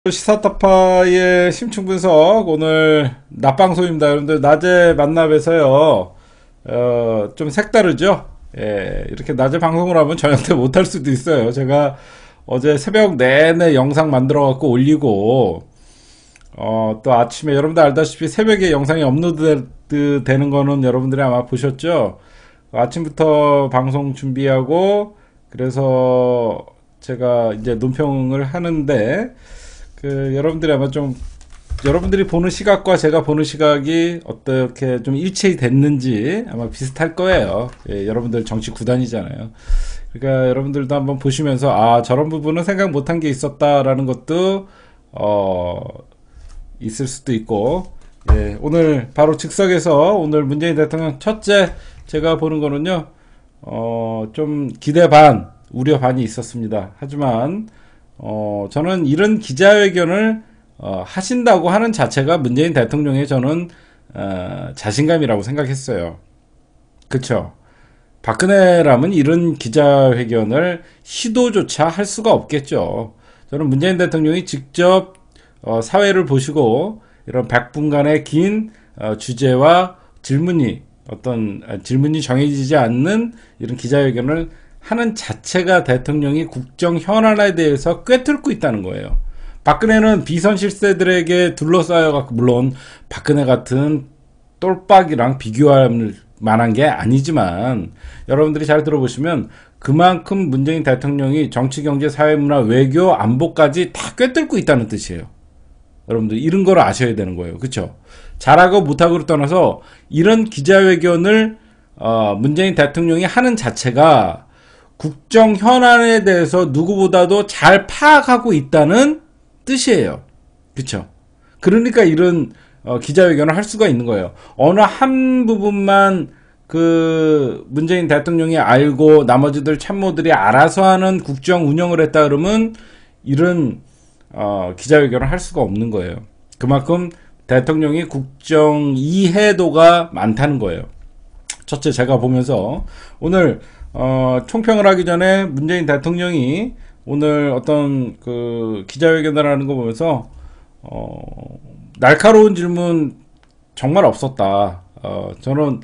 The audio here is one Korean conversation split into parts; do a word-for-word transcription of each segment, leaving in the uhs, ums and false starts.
시사타파의 심층 분석 오늘 낮방송입니다. 여러분들 낮에 만나 뵈서요. 어, 좀 색다르죠? 예, 이렇게 낮에 방송을 하면 저녁 때 못할 수도 있어요. 제가 어제 새벽 내내 영상 만들어 갖고 올리고 어, 또 아침에 여러분들 알다시피 새벽에 영상이 업로드 되는 거는 여러분들이 아마 보셨죠? 아침부터 방송 준비하고 그래서 제가 이제 논평을 하는데 그 여러분들이 아마 좀 여러분들이 보는 시각과 제가 보는 시각이 어떻게 좀 일치이 됐는지 아마 비슷할 거예요. 예, 여러분들 정치 구단이잖아요. 그러니까 여러분들도 한번 보시면서 아 저런 부분은 생각 못한 게 있었다라는 것도 어 있을 수도 있고. 예, 오늘 바로 즉석에서 오늘 문재인 대통령 첫째 제가 보는 거는요 어 좀 기대 반 우려 반이 있었습니다. 하지만 어, 저는 이런 기자회견을 어, 하신다고 하는 자체가 문재인 대통령의 저는 어, 자신감이라고 생각했어요. 그쵸? 박근혜라면 이런 기자회견을 시도조차 할 수가 없겠죠. 저는 문재인 대통령이 직접 어, 사회를 보시고 이런 백 분간의 긴 어, 주제와 질문이 어떤 아, 질문이 정해지지 않는 이런 기자회견을 하는 자체가 대통령이 국정 현안에 대해서 꿰뚫고 있다는 거예요. 박근혜는 비선 실세들에게 둘러싸여갖고 물론 박근혜 같은 똘박이랑 비교할 만한 게 아니지만 여러분들이 잘 들어보시면 그만큼 문재인 대통령이 정치, 경제, 사회, 문화, 외교, 안보까지 다 꿰뚫고 있다는 뜻이에요. 여러분들 이런 걸 아셔야 되는 거예요. 그렇죠? 잘하고 못하고를 떠나서 이런 기자회견을 어, 문재인 대통령이 하는 자체가 국정 현안에 대해서 누구보다도 잘 파악하고 있다는 뜻이에요. 그쵸? 그러니까 이런 어, 기자회견을 할 수가 있는 거예요. 어느 한 부분만 그 문재인 대통령이 알고 나머지들 참모들이 알아서 하는 국정 운영을 했다 그러면 이런 어, 기자회견을 할 수가 없는 거예요. 그만큼 대통령이 국정 이해도가 많다는 거예요. 첫째 제가 보면서 오늘 어, 총평을 하기 전에 문재인 대통령이 오늘 어떤 그 기자회견을 하는 거 보면서 어, 날카로운 질문 정말 없었다. 어, 저는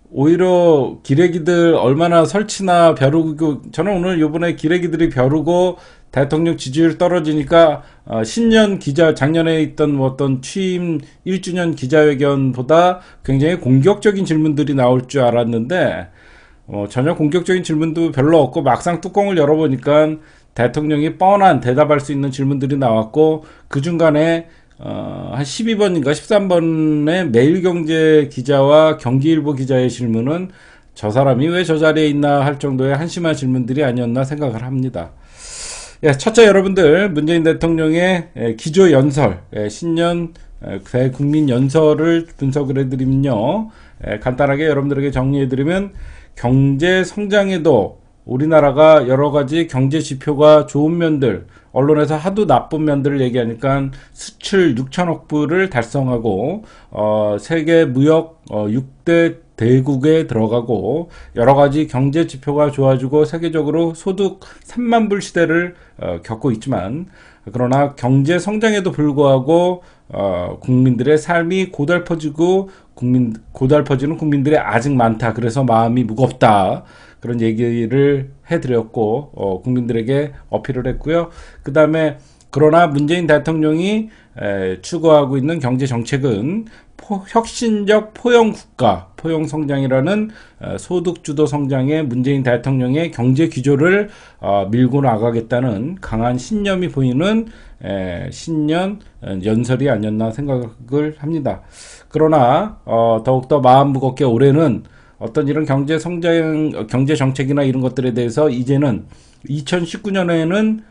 오히려 기레기들 얼마나 설치나 벼르고 저는 오늘 요번에 기레기들이 벼르고 대통령 지지율 떨어지니까 어, 신년 기자 작년에 있던 뭐 어떤 취임 일 주년 기자회견보다 굉장히 공격적인 질문들이 나올 줄 알았는데 어, 전혀 공격적인 질문도 별로 없고 막상 뚜껑을 열어보니까 대통령이 뻔한 대답할 수 있는 질문들이 나왔고 그 중간에 어, 한 십이 번인가 십삼 번의 매일경제 기자와 경기일보 기자의 질문은 저 사람이 왜 저 자리에 있나 할 정도의 한심한 질문들이 아니었나 생각을 합니다. 예, 첫째 여러분들 문재인 대통령의 기조연설 신년 대국민 연설을 분석을 해드리면요 간단하게 여러분들에게 정리해드리면 경제 성장에도 우리나라가 여러 가지 경제 지표가 좋은 면들, 언론에서 하도 나쁜 면들을 얘기하니까 수출 육천억 불을 달성하고 어, 세계 무역 어, 육 대 대국에 들어가고 여러 가지 경제 지표가 좋아지고 세계적으로 소득 삼만 불 시대를 어, 겪고 있지만 그러나 경제 성장에도 불구하고 어, 국민들의 삶이 고달퍼지고 국민 고달퍼지는 국민들이 아직 많다. 그래서 마음이 무겁다. 그런 얘기를 해드렸고 어, 국민들에게 어필을 했고요. 그 다음에 그러나 문재인 대통령이 에, 추구하고 있는 경제 정책은 포, 혁신적 포용 국가, 포용 성장이라는 어, 소득 주도 성장의 문재인 대통령의 경제 기조를 어, 밀고 나가겠다는 강한 신념이 보이는 에, 신년 연설이 아니었나 생각을 합니다. 그러나 어, 더욱더 마음 무겁게 올해는 어떤 이런 경제 성장, 경제 정책이나 이런 것들에 대해서 이제는 이천십구 년에는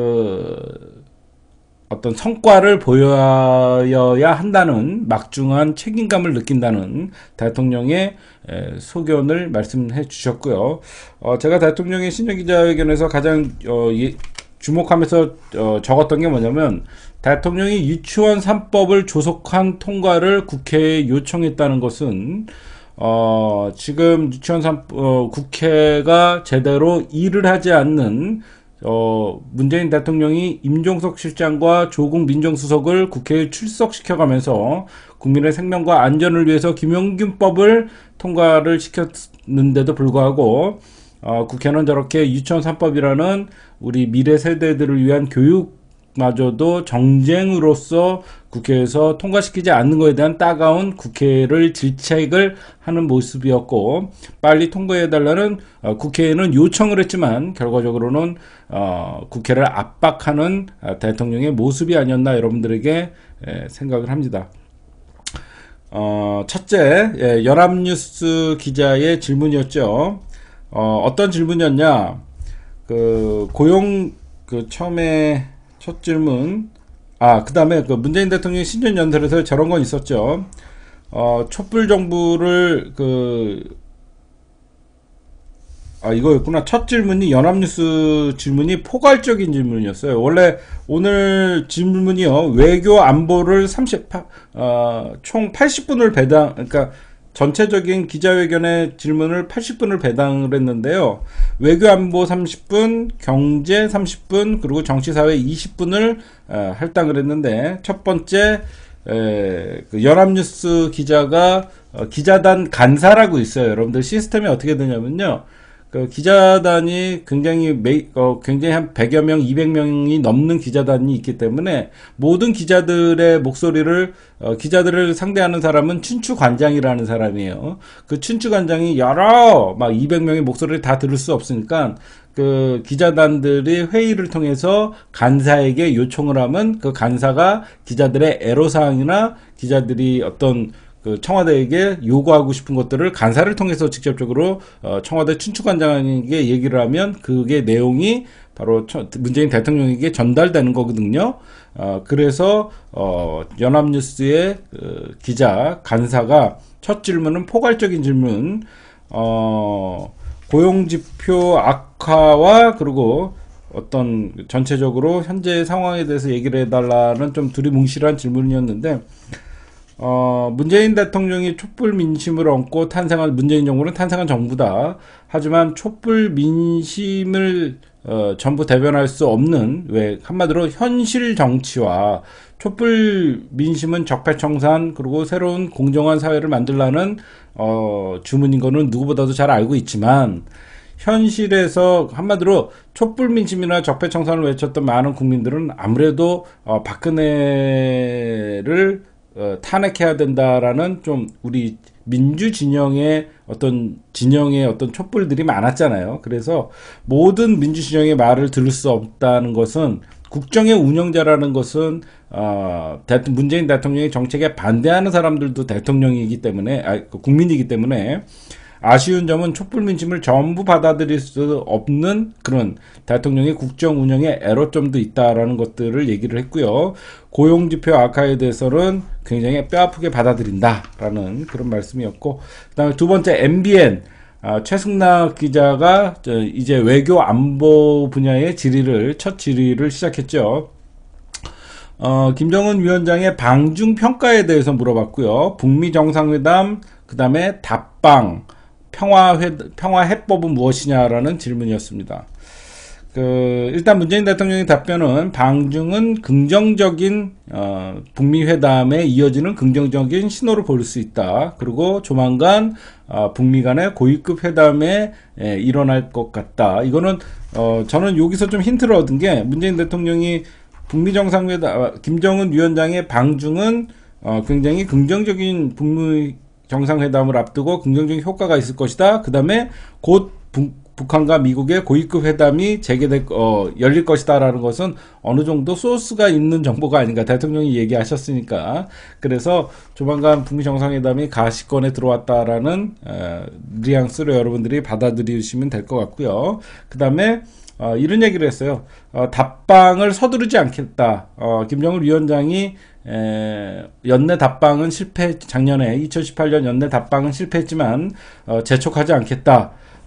그 어떤 성과를 보여야 한다는 막중한 책임감을 느낀다는 대통령의 소견을 말씀해 주셨고요. 어, 제가 대통령의 신년기자회견에서 가장 어, 예, 주목하면서 어, 적었던 게 뭐냐면 대통령이 유치원 삼 법을 조속한 통과를 국회에 요청했다는 것은 어, 지금 유치원 삼, 어, 국회가 제대로 일을 하지 않는 어, 문재인 대통령이 임종석 실장과 조국 민정수석을 국회에 출석시켜가면서 국민의 생명과 안전을 위해서 김용균법을 통과를 시켰는데도 불구하고 어, 국회는 저렇게 유치원 삼 법이라는 우리 미래 세대들을 위한 교육마저도 정쟁으로서 국회에서 통과시키지 않는 것에 대한 따가운 국회를 질책을 하는 모습이었고, 빨리 통과해달라는 어, 국회에는 요청을 했지만 결과적으로는 어, 국회를 압박하는 어, 대통령의 모습이 아니었나 여러분들에게 에, 생각을 합니다. 어, 첫째, 예, 연합뉴스 기자의 질문이었죠. 어, 어떤 질문이었냐? 그, 고용, 그, 처음에 첫 질문, 아, 그 다음에 그 문재인 대통령 신년연설에서 저런 건 있었죠. 어, 촛불 정부를 그, 아, 이거였구나. 첫 질문이 연합뉴스 질문이 포괄적인 질문이었어요. 원래 오늘 질문이요. 외교 안보를 삼십, 어, 총 팔십 분을 배당, 그러니까 전체적인 기자회견의 질문을 팔십 분을 배당을 했는데요. 외교 안보 삼십 분, 경제 삼십 분, 그리고 정치사회 이십 분을 어, 할당을 했는데, 첫 번째, 에, 그 연합뉴스 기자가 어, 기자단 간사라고 있어요. 여러분들 시스템이 어떻게 되냐면요. 그 기자단이 굉장히 매, 어, 굉장히 한 백여 명, 이백 명이 넘는 기자단이 있기 때문에 모든 기자들의 목소리를 어, 기자들을 상대하는 사람은 춘추관장이라는 사람이에요. 그 춘추관장이 여러 막 이백 명의 목소리를 다 들을 수 없으니까 그 기자단들이 회의를 통해서 간사에게 요청을 하면 그 간사가 기자들의 애로사항이나 기자들이 어떤 그 청와대에게 요구하고 싶은 것들을 간사를 통해서 직접적으로 어 청와대 춘추관장에게 얘기를 하면 그게 내용이 바로 문재인 대통령에게 전달되는 거거든요. 어 그래서 어 연합뉴스의 그 기자 간사가 첫 질문은 포괄적인 질문, 어 고용지표 악화와 그리고 어떤 전체적으로 현재 상황에 대해서 얘기를 해달라는 좀 두리뭉실한 질문이었는데, 어, 문재인 대통령이 촛불 민심을 얻고 탄생한, 문재인 정부는 탄생한 정부다. 하지만 촛불 민심을, 어, 전부 대변할 수 없는, 왜, 한마디로 현실 정치와 촛불 민심은 적폐청산, 그리고 새로운 공정한 사회를 만들라는, 어, 주문인 거는 누구보다도 잘 알고 있지만, 현실에서 한마디로 촛불 민심이나 적폐청산을 외쳤던 많은 국민들은 아무래도, 어, 박근혜를 어, 탄핵해야 된다라는 좀 우리 민주 진영의 어떤 진영의 어떤 촛불들이 많았잖아요. 그래서 모든 민주 진영의 말을 들을 수 없다는 것은, 국정의 운영자라는 것은 어, 문재인 대통령의 정책에 반대하는 사람들도 대통령이기 때문에, 아, 국민이기 때문에 아쉬운 점은 촛불 민심을 전부 받아들일 수 없는 그런 대통령의 국정 운영에 애로점도 있다라는 것들을 얘기를 했고요. 고용지표 악화에 대해서는 굉장히 뼈아프게 받아들인다라는 그런 말씀이었고, 그 다음에 두 번째 엠비엔, 아, 최승락 기자가 이제 외교 안보 분야의 질의를, 첫 질의를 시작했죠. 어, 김정은 위원장의 방중 평가에 대해서 물어봤고요. 북미 정상회담, 그 다음에 답방, 평화회, 평화해법은 무엇이냐라는 질문이었습니다. 그, 일단 문재인 대통령의 답변은 방중은 긍정적인, 어, 북미 회담에 이어지는 긍정적인 신호를 볼 수 있다. 그리고 조만간, 어, 북미 간의 고위급 회담에 에, 일어날 것 같다. 이거는, 어, 저는 여기서 좀 힌트를 얻은 게, 문재인 대통령이 북미 정상회담, 김정은 위원장의 방중은, 어, 굉장히 긍정적인 북미 정상회담을 앞두고 긍정적인 효과가 있을 것이다. 그 다음에 곧 북, 북한과 미국의 고위급 회담이 재개될, 어, 열릴 것이다라는 것은 어느 정도 소스가 있는 정보가 아닌가. 대통령이 얘기하셨으니까. 그래서 조만간 북미 정상회담이 가시권에 들어왔다라는, 에, 뉘앙스로 여러분들이 받아들이시면 될 것 같고요. 그 다음에, 어, 이런 얘기를 했어요. 어, 답방을 서두르지 않겠다. 어, 김정은 위원장이 에, 연내 답방은 실패, 작년에 이천십팔 년 연내 답방은 실패했지만 어, 재촉하지 않겠다.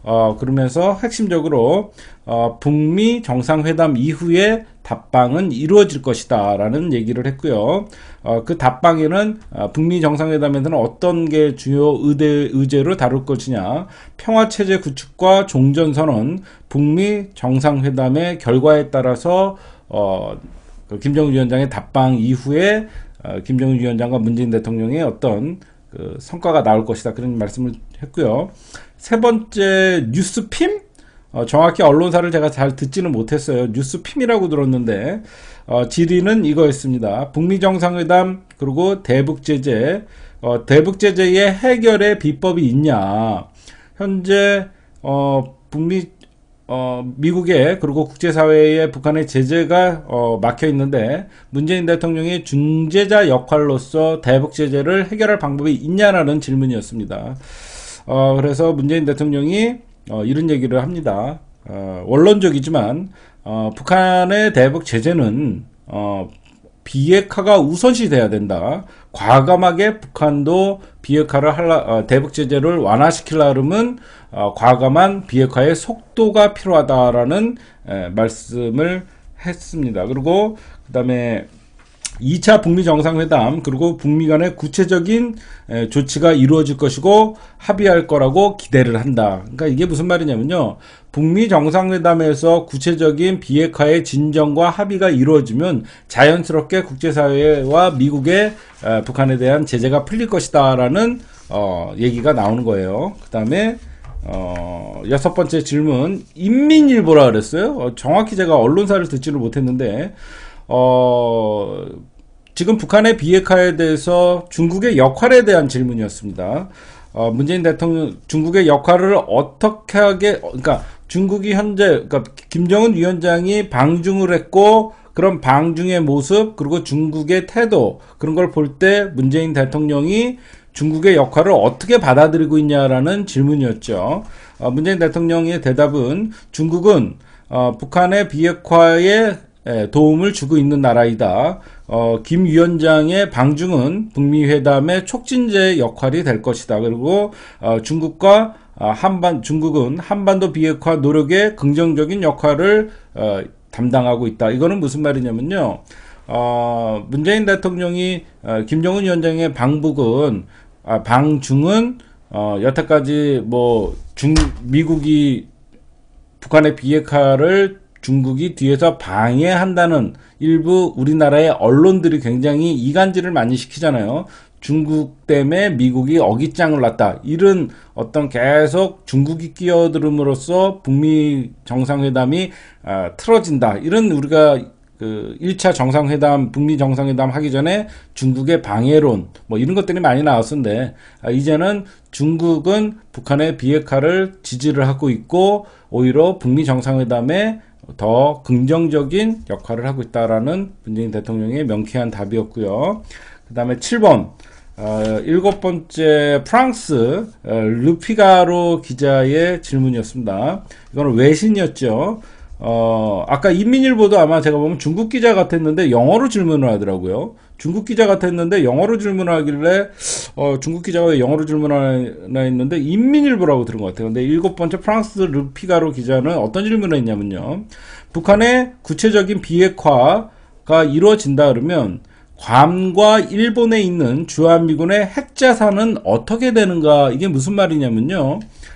어, 그러면서 핵심적으로 어, 북미 정상회담 이후에 답방은 이루어질 것이다 라는 얘기를 했고요. 어, 그 답방에는 어, 북미 정상회담에서는 어떤 게 주요 의대, 의제로 다룰 것이냐, 평화체제 구축과 종전선언, 북미 정상회담의 결과에 따라서 어, 그 김정은 위원장의 답방 이후에 어, 김정은 위원장과 문재인 대통령의 어떤 그 성과가 나올 것이다, 그런 말씀을 했고요. 세 번째, 뉴스핌? 어, 정확히 언론사를 제가 잘 듣지는 못했어요. 뉴스핌이라고 들었는데 어, 질의는 이거였습니다. 북미 정상회담 그리고 대북제재, 어, 대북제재의 해결의 비법이 있냐. 현재 어, 북미 어, 미국의 그리고 국제사회에 북한의 제재가 어, 막혀 있는데 문재인 대통령이 중재자 역할로서 대북 제재를 해결할 방법이 있냐라는 질문이었습니다. 어, 그래서 문재인 대통령이 어, 이런 얘기를 합니다. 어, 원론적이지만 어, 북한의 대북 제재는 어, 비핵화가 우선시 돼야 된다. 과감하게 북한도 비핵화를 할라, 어, 대북 제재를 완화시키려면 어, 과감한 비핵화의 속도가 필요하다라는 에, 말씀을 했습니다. 그리고 그다음에 이 차 북미 정상회담 그리고 북미 간의 구체적인 에, 조치가 이루어질 것이고 합의할 거라고 기대를 한다. 그러니까 이게 무슨 말이냐면요. 북미 정상회담에서 구체적인 비핵화의 진전과 합의가 이루어지면 자연스럽게 국제사회와 미국의 에, 북한에 대한 제재가 풀릴 것이다라는 어, 얘기가 나오는 거예요. 그 다음에 어, 여섯 번째 질문, 인민일보라 그랬어요. 어, 정확히 제가 언론사를 듣지를 못했는데 어, 지금 북한의 비핵화에 대해서 중국의 역할에 대한 질문이었습니다. 어, 문재인 대통령 중국의 역할을 어떻게 하게, 그러니까 중국이 현재, 그러니까 김정은 위원장이 방중을 했고 그런 방중의 모습 그리고 중국의 태도 그런 걸 볼 때 문재인 대통령이 중국의 역할을 어떻게 받아들이고 있냐라는 질문이었죠. 어, 문재인 대통령의 대답은 중국은 어, 북한의 비핵화에 도움을 주고 있는 나라이다. 어, 김 위원장의 방중은 북미 회담의 촉진제 역할이 될 것이다. 그리고 어, 중국과 어, 한반 중국은 한반도 비핵화 노력에 긍정적인 역할을 어, 담당하고 있다. 이거는 무슨 말이냐면요. 어, 문재인 대통령이 어, 김정은 위원장의 방북은 아, 방중은 어, 여태까지 뭐 중 미국이 북한의 비핵화를 중국이 뒤에서 방해한다는 일부 우리나라의 언론들이 굉장히 이간질을 많이 시키잖아요. 중국 때문에 미국이 어깃장을 놨다. 이런 어떤 계속 중국이 끼어들음으로써 북미 정상회담이 아, 틀어진다. 이런 우리가 그 일 차 정상회담, 북미 정상회담 하기 전에 중국의 방해론, 뭐 이런 것들이 많이 나왔었는데, 아, 이제는 중국은 북한의 비핵화를 지지를 하고 있고, 오히려 북미 정상회담에 더 긍정적인 역할을 하고 있다라는 문재인 대통령의 명쾌한 답이었고요. 그 다음에 칠 번, 어, 일곱 번째 프랑스 어, 르피가로 기자의 질문이었습니다. 이거는 외신이었죠. 어, 아까 인민일보도 아마 제가 보면 중국 기자 같았는데 영어로 질문을 하더라고요. 중국 기자 같았는데 영어로 질문을 하길래 어, 중국 기자가 왜 영어로 질문하나 했는데 인민일보라고 들은 것 같아요. 근데 일곱 번째 프랑스 르피가로 기자는 어떤 질문을 했냐면요. 북한의 구체적인 비핵화가 이루어진다 그러면 괌과 일본에 있는 주한미군의 핵자산은 어떻게 되는가, 이게 무슨 말이냐면요.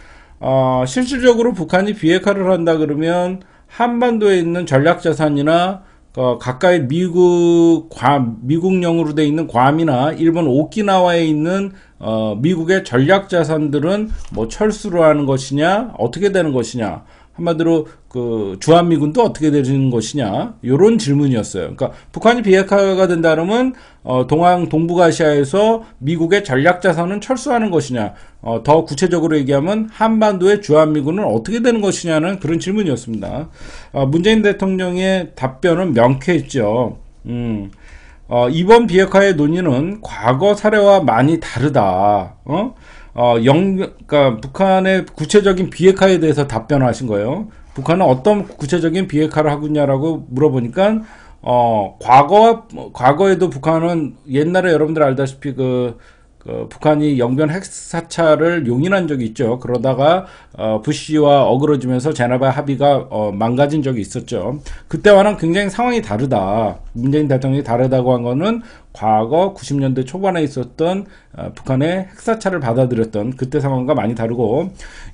어, 실질적으로 북한이 비핵화를 한다 그러면 한반도에 있는 전략자산이나 어, 가까이 미국 괌, 미국령으로 돼 있는 괌이나 일본 오키나와에 있는 어, 미국의 전략자산들은 뭐 철수를 하는 것이냐, 어떻게 되는 것이냐, 한마디로 그 주한미군도 어떻게 되는 것이냐, 요런 질문이었어요. 그러니까 북한이 비핵화가 된다 그러면 어, 동양 동북아시아에서 미국의 전략자산은 철수하는 것이냐, 어, 더 구체적으로 얘기하면 한반도의 주한미군은 어떻게 되는 것이냐는 그런 질문이었습니다. 어, 문재인 대통령의 답변은 명쾌했죠. 음, 어, 이번 비핵화의 논의는 과거 사례와 많이 다르다. 어? 어, 영, 그러니까 북한의 구체적인 비핵화에 대해서 답변하신 거예요. 북한은 어떤 구체적인 비핵화를 하고 있냐라고 물어보니까, 어, 과거, 과거에도 북한은 옛날에 여러분들 알다시피 그, 그 북한이 영변 핵사찰을 용인한 적이 있죠. 그러다가 어, 부시와 어그러지면서 제네바 합의가 어, 망가진 적이 있었죠. 그때와는 굉장히 상황이 다르다. 문재인 대통령이 다르다고 한 거는 과거 구십 년대 초반에 있었던 어, 북한의 핵사찰을 받아들였던 그때 상황과 많이 다르고,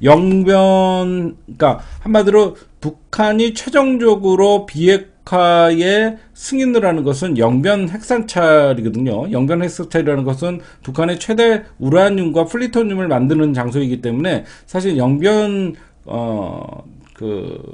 영변, 그러니까 한마디로 북한이 최종적으로 비핵화의 승인을 하는 것은 영변 핵사찰이거든요. 영변 핵사찰이라는 것은 북한의 최대 우라늄과 플루토늄을 만드는 장소이기 때문에 사실 영변 어, 그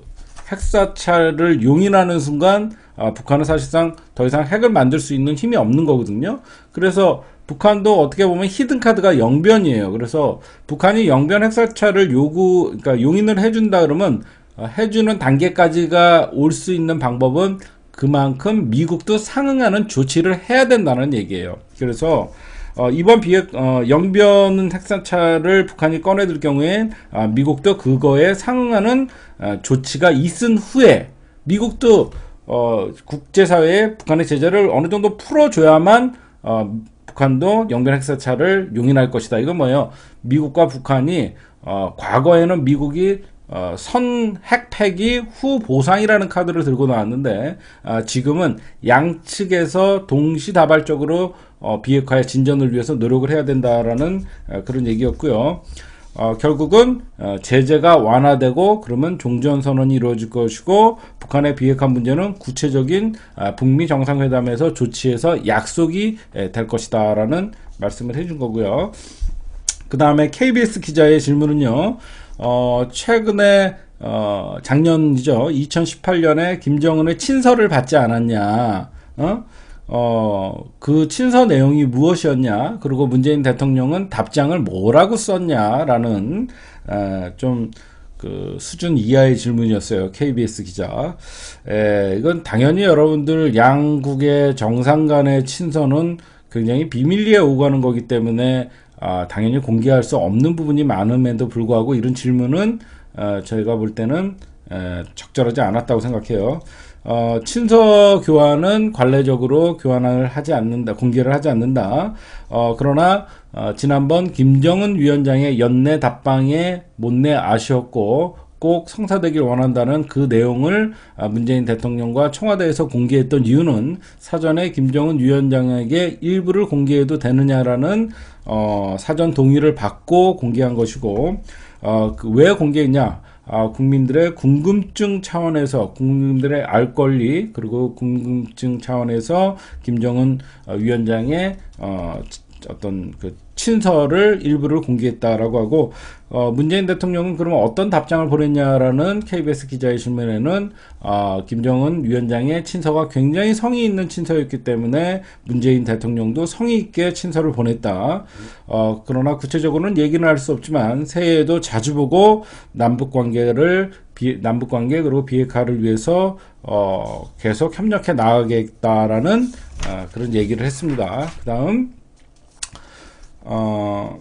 핵사찰을 용인하는 순간 아, 북한은 사실상 더 이상 핵을 만들 수 있는 힘이 없는 거거든요. 그래서 북한도 어떻게 보면 히든카드가 영변이에요. 그래서 북한이 영변 핵사찰을 요구, 그러니까 용인을 해준다 그러면 어, 해주는 단계까지가 올 수 있는 방법은 그만큼 미국도 상응하는 조치를 해야 된다는 얘기예요. 그래서 어, 이번 비핵 어, 영변 핵사찰을 북한이 꺼내들 경우에 아, 미국도 그거에 상응하는 아, 조치가 있은 후에 미국도 어, 국제사회에 북한의 제재를 어느 정도 풀어줘야만 어, 북한도 영변 핵사찰을 용인할 것이다. 이건 뭐예요? 미국과 북한이 어, 과거에는 미국이 어, 선 핵폐기 후 보상이라는 카드를 들고 나왔는데 어, 지금은 양측에서 동시다발적으로 어, 비핵화의 진전을 위해서 노력을 해야 된다라는 어, 그런 얘기였고요. 어, 결국은 어, 제재가 완화되고 그러면 종전선언이 이루어질 것이고, 북한의 비핵화 문제는 구체적인 어, 북미 정상회담에서 조치해서 약속이 에, 될 것이다 라는 말씀을 해준 거고요. 그 다음에 케이비에스 기자의 질문은요. 어, 최근에, 어, 작년이죠. 이천십팔 년에 김정은의 친서를 받지 않았냐. 어? 어, 그 친서 내용이 무엇이었냐. 그리고 문재인 대통령은 답장을 뭐라고 썼냐라는, 에, 좀, 그, 수준 이하의 질문이었어요. 케이비에스 기자. 에, 이건 당연히 여러분들 양국의 정상 간의 친서는 굉장히 비밀리에 오가는 거기 때문에 아, 당연히 공개할 수 없는 부분이 많음에도 불구하고 이런 질문은 어, 저희가 볼 때는 에, 적절하지 않았다고 생각해요. 어, 친서 교환은 관례적으로 교환을 하지 않는다, 공개를 하지 않는다. 어, 그러나 어, 지난번 김정은 위원장의 연내 답방에 못내 아쉬웠고 꼭 성사되길 원한다는 그 내용을 문재인 대통령과 청와대에서 공개했던 이유는 사전에 김정은 위원장에게 일부를 공개해도 되느냐라는 어, 사전 동의를 받고 공개한 것이고, 어, 그 왜 공개했냐? 아, 국민들의 궁금증 차원에서, 국민들의 알 권리, 그리고 궁금증 차원에서 김정은 위원장의 어, 어떤 그 친서를 일부를 공개했다라고 하고, 어, 문재인 대통령은 그러면 어떤 답장을 보냈냐라는 케이비에스 기자의 질문에는 어, 김정은 위원장의 친서가 굉장히 성의 있는 친서였기 때문에 문재인 대통령도 성의 있게 친서를 보냈다. 어, 그러나 구체적으로는 얘기는 할 수 없지만 새해에도 자주 보고 남북 관계를 비, 남북 관계 그리고 비핵화를 위해서 어, 계속 협력해 나가겠다라는 어, 그런 얘기를 했습니다. 그다음 어,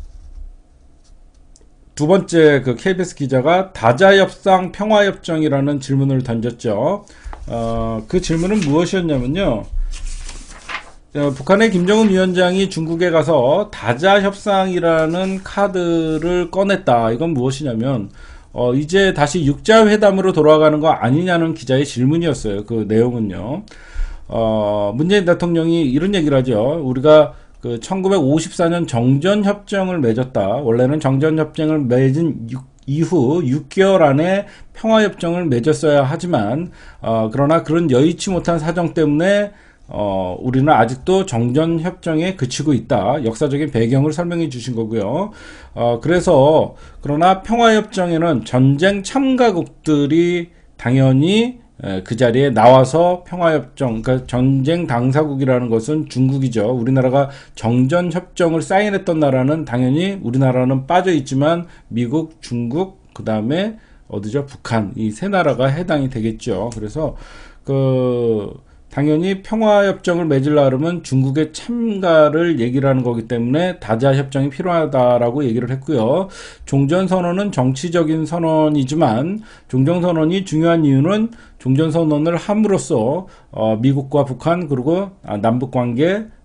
두 번째 그 케이비에스 기자가 다자협상 평화협정이라는 질문을 던졌죠. 어, 그 질문은 무엇이었냐면요. 어, 북한의 김정은 위원장이 중국에 가서 다자협상이라는 카드를 꺼냈다. 이건 무엇이냐면 어, 이제 다시 육자회담으로 돌아가는 거 아니냐는 기자의 질문이었어요. 그 내용은요. 어, 문재인 대통령이 이런 얘기를 하죠. 우리가 그 천구백오십사 년 정전협정을 맺었다. 원래는 정전협정을 맺은 육, 이후 육 개월 안에 평화협정을 맺었어야 하지만 어, 그러나 그런 여의치 못한 사정 때문에 어, 우리는 아직도 정전협정에 그치고 있다. 역사적인 배경을 설명해 주신 거고요. 어, 그래서 그러나 평화협정에는 전쟁 참가국들이 당연히 그 자리에 나와서 평화협정, 그러니까 전쟁 당사국이라는 것은 중국이죠. 우리나라가 정전협정을 사인했던 나라는 당연히 우리나라는 빠져 있지만 미국, 중국, 그 다음에 어디죠? 북한, 이 세 나라가 해당이 되겠죠. 그래서 그 당연히 평화협정을 맺으려 그러면 중국의 참가를 얘기를 하는 거기 때문에 다자협정이 필요하다라고 얘기를 했고요. 종전선언은 정치적인 선언이지만 종전선언이 중요한 이유는 종전선언을 함으로써 어, 미국과 북한 그리고 아, 남북관계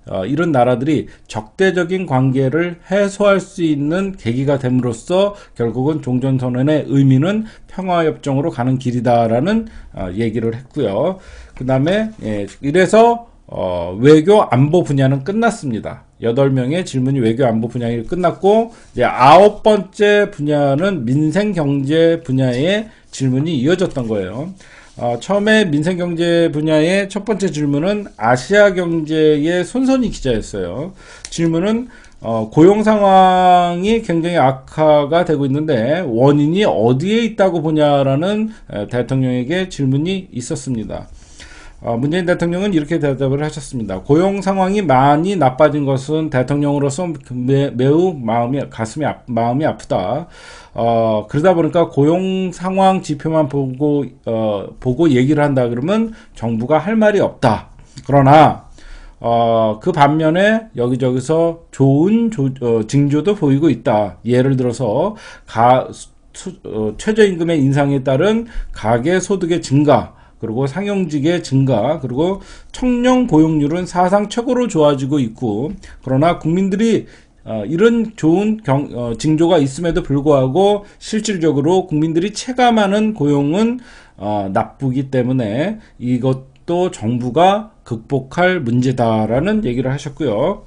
어, 이런 나라들이 적대적인 관계를 해소할 수 있는 계기가 됨으로써 결국은 종전선언의 의미는 평화협정으로 가는 길이다라는 어, 얘기를 했고요. 그 다음에 예, 이래서 어, 외교 안보 분야는 끝났습니다. 여덟 명의 질문이 외교 안보 분야가 끝났고, 이제 아홉 번째 분야는 민생 경제 분야의 질문이 이어졌던 거예요. 어, 처음에 민생 경제 분야의 첫 번째 질문은 아시아 경제의 손선희 기자였어요. 질문은 어, 고용 상황이 굉장히 악화가 되고 있는데 원인이 어디에 있다고 보냐라는 에, 대통령에게 질문이 있었습니다. 어, 문재인 대통령은 이렇게 대답을 하셨습니다. 고용 상황이 많이 나빠진 것은 대통령으로서 매, 매우 마음이 가슴이 아, 마음이 아프다. 어, 그러다 보니까 고용 상황 지표만 보고 어, 보고 얘기를 한다 그러면 정부가 할 말이 없다. 그러나 어, 그 반면에 여기저기서 좋은 조, 어, 징조도 보이고 있다. 예를 들어서 가, 수, 어, 최저임금의 인상에 따른 가계 소득의 증가, 그리고 상용직의 증가, 그리고 청년 고용률은 사상 최고로 좋아지고 있고, 그러나 국민들이 어, 이런 좋은 경, 어, 징조가 있음에도 불구하고 실질적으로 국민들이 체감하는 고용은 어, 나쁘기 때문에 이것도 정부가 극복할 문제다라는 얘기를 하셨고요.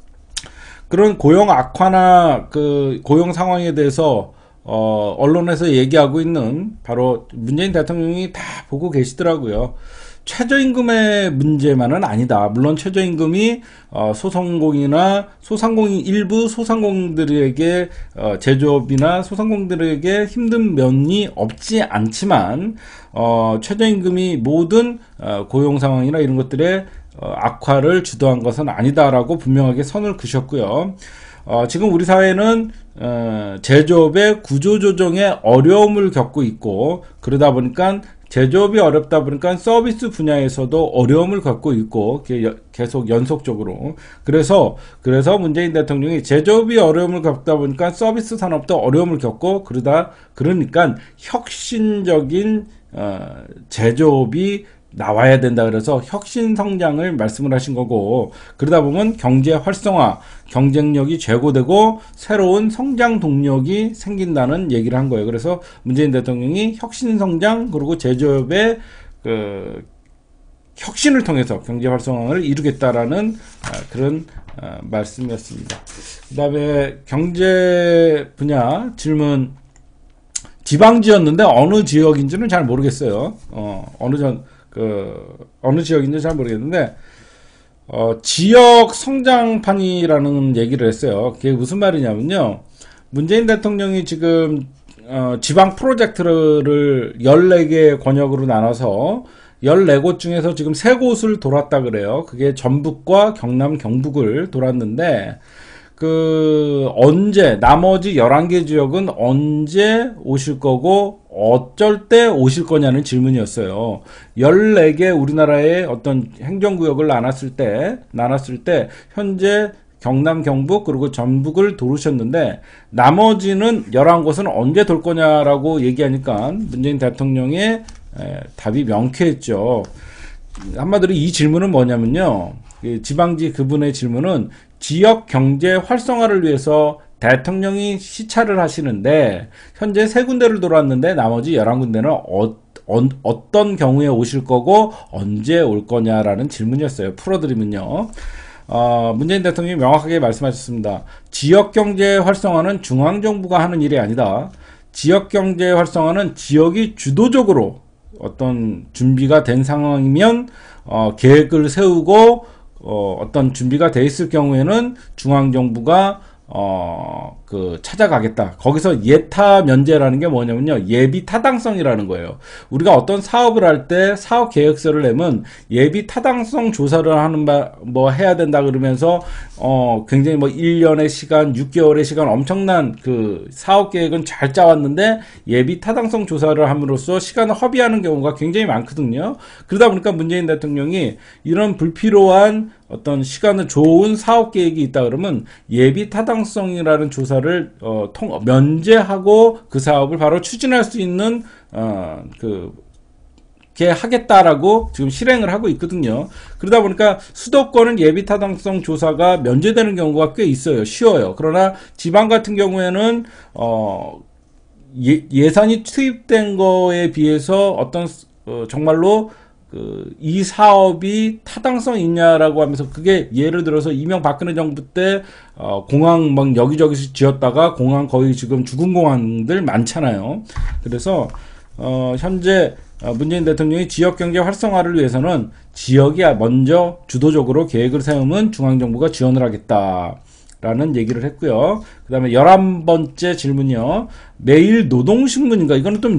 그런 고용 악화나 그 고용 상황에 대해서 어, 언론에서 얘기하고 있는 바로 문재인 대통령이 다 보고 계시더라고요. 최저임금의 문제만은 아니다. 물론 최저임금이 어, 소상공인이나 소상공인 일부 소상공인들에게 어, 제조업이나 소상공인들에게 힘든 면이 없지 않지만 어, 최저임금이 모든 어, 고용 상황이나 이런 것들의 어, 악화를 주도한 것은 아니다라고 분명하게 선을 그셨고요. 어, 지금 우리 사회는 어, 제조업의 구조조정에 어려움을 겪고 있고, 그러다 보니까 제조업이 어렵다 보니까 서비스 분야에서도 어려움을 겪고 있고, 계속 연속적으로. 그래서, 그래서 문재인 대통령이 제조업이 어려움을 겪다 보니까 서비스 산업도 어려움을 겪고, 그러다, 그러니까 혁신적인, 어, 제조업이 나와야 된다 그래서 혁신 성장을 말씀을 하신 거고, 그러다 보면 경제 활성화, 경쟁력이 제고되고 새로운 성장 동력이 생긴다는 얘기를 한 거예요. 그래서 문재인 대통령이 혁신 성장 그리고 제조업의 그 혁신을 통해서 경제 활성화를 이루겠다라는 그런 말씀이었습니다. 그 다음에 경제 분야 질문, 지방지였는데 어느 지역인지는 잘 모르겠어요. 어, 어느 전 그 어느 지역인지 잘 모르겠는데 어, 지역 성장판이라는 얘기를 했어요. 그게 무슨 말이냐면요, 문재인 대통령이 지금 어, 지방 프로젝트를 열네 개 권역으로 나눠서 열네 곳 중에서 지금 세 곳을 돌았다 그래요. 그게 전북과 경남, 경북을 돌았는데 그 언제 나머지 열한 개 지역은 언제 오실 거고 어쩔 때 오실 거냐는 질문이었어요. 열네 개 우리나라의 어떤 행정구역을 나눴을 때 나눴을 때 현재 경남, 경북 그리고 전북을 도르셨는데 나머지는 열한 곳은 언제 돌 거냐라고 얘기하니까 문재인 대통령의 에, 답이 명쾌했죠. 한마디로 이 질문은 뭐냐면요, 지방지 그분의 질문은 지역 경제 활성화를 위해서 대통령이 시찰을 하시는데 현재 세 군데를 돌았는데 나머지 열한 군데는 어, 어, 어떤 경우에 오실 거고 언제 올 거냐라는 질문이었어요. 풀어드리면요, 어, 문재인 대통령이 명확하게 말씀하셨습니다. 지역 경제 활성화는 중앙정부가 하는 일이 아니다. 지역 경제 활성화는 지역이 주도적으로 어떤 준비가 된 상황이면 어, 계획을 세우고 어, 어떤 준비가 돼 있을 경우에는 중앙정부가 어, 그, 찾아가겠다. 거기서 예타 면제라는 게 뭐냐면요, 예비 타당성이라는 거예요. 우리가 어떤 사업을 할 때 사업 계획서를 내면 예비 타당성 조사를 하는 바, 뭐 해야 된다 그러면서, 어, 굉장히 뭐 일 년의 시간, 육 개월의 시간 엄청난 그 사업 계획은 잘 짜왔는데 예비 타당성 조사를 함으로써 시간을 허비하는 경우가 굉장히 많거든요. 그러다 보니까 문재인 대통령이 이런 불필요한 어떤 시간을 좋은 사업 계획이 있다 그러면 예비 타당성이라는 조사를 어, 통, 면제하고 그 사업을 바로 추진할 수 있는 어, 그 게 하겠다라고 지금 실행을 하고 있거든요. 그러다 보니까 수도권은 예비 타당성 조사가 면제되는 경우가 꽤 있어요. 쉬워요. 그러나 지방 같은 경우에는 어 예, 예산이 투입된 거에 비해서 어떤 어, 정말로 그 이 사업이 타당성 있냐라고 하면서 그게 예를 들어서 이명박근혜 정부 때 어, 공항 막 여기저기서 지었다가 공항 거의 지금 죽은 공항들 많잖아요. 그래서 어, 현재 문재인 대통령이 지역경제 활성화를 위해서는 지역이 먼저 주도적으로 계획을 세우면 중앙정부가 지원을 하겠다. 라는 얘기를 했고요. 그 다음에 열한 번째 질문이요. 매일 노동신문인가? 이거는 좀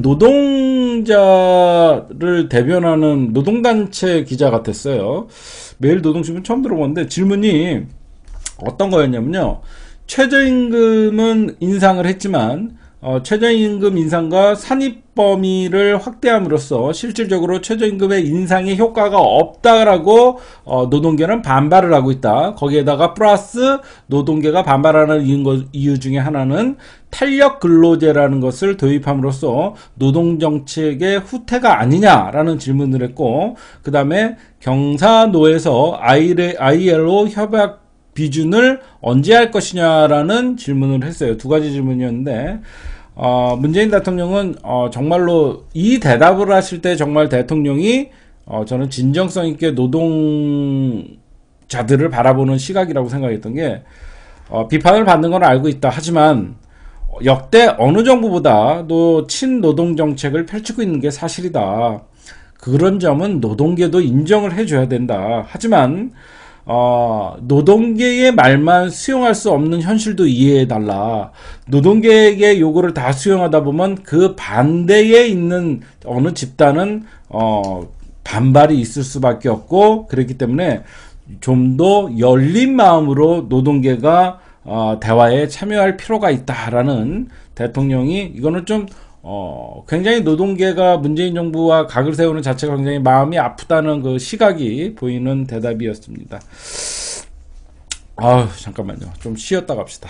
노동자를 대변하는 노동단체 기자 같았어요. 매일 노동신문 처음 들어보는데 질문이 어떤 거였냐면요. 최저임금은 인상을 했지만 어, 최저임금 인상과 산입범위를 확대함으로써 실질적으로 최저임금의 인상에 효과가 없다라고 어, 노동계는 반발을 하고 있다. 거기에다가 플러스 노동계가 반발하는 이유, 이유 중에 하나는 탄력 근로제라는 것을 도입함으로써 노동정책의 후퇴가 아니냐라는 질문을 했고, 그 다음에 경사노에서 아이엘오 협약 비준을 언제 할 것이냐라는 질문을 했어요. 두 가지 질문이었는데 어, 문재인 대통령은 어, 정말로 이 대답을 하실 때 정말 대통령이 어, 저는 진정성 있게 노동자들을 바라보는 시각이라고 생각했던 게 어, 비판을 받는 건 알고 있다. 하지만 역대 어느 정부보다도 친노동 정책을 펼치고 있는 게 사실이다. 그런 점은 노동계도 인정을 해줘야 된다. 하지만 어, 노동계의 말만 수용할 수 없는 현실도 이해해달라. 노동계의 요구를 다 수용하다 보면 그 반대에 있는 어느 집단은, 어, 반발이 있을 수밖에 없고, 그렇기 때문에 좀 더 열린 마음으로 노동계가, 어, 대화에 참여할 필요가 있다라는 대통령이, 이거는 좀, 어, 굉장히 노동계가 문재인 정부와 각을 세우는 자체가 굉장히 마음이 아프다는 그 시각이 보이는 대답이었습니다. 아우, 잠깐만요. 좀 쉬었다 갑시다.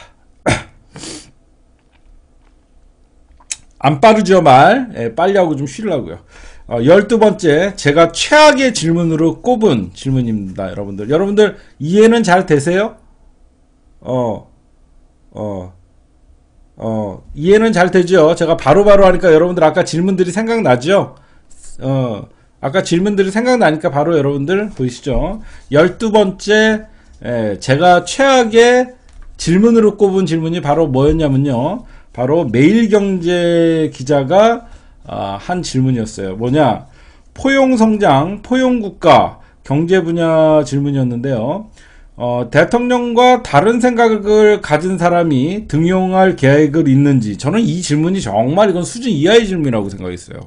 안 빠르죠, 말? 예, 빨리 하고 좀 쉬려고요. 어, 열두 번째, 제가 최악의 질문으로 꼽은 질문입니다, 여러분들. 여러분들, 이해는 잘 되세요? 어, 어. 어, 이해는 잘 되죠? 제가 바로바로 바로 하니까 여러분들 아까 질문들이 생각나죠? 어, 아까 질문들이 생각나니까 바로 여러분들 보이시죠? 열두 번째, 에, 제가 최악의 질문으로 꼽은 질문이 바로 뭐였냐면요. 바로 매일경제 기자가 아, 한 질문이었어요. 뭐냐? 포용성장, 포용국가, 경제 분야 질문이었는데요. 어, 대통령과 다른 생각을 가진 사람이 등용할 계획을 있는지, 저는 이 질문이 정말 이건 수준 이하의 질문이라고 생각했어요.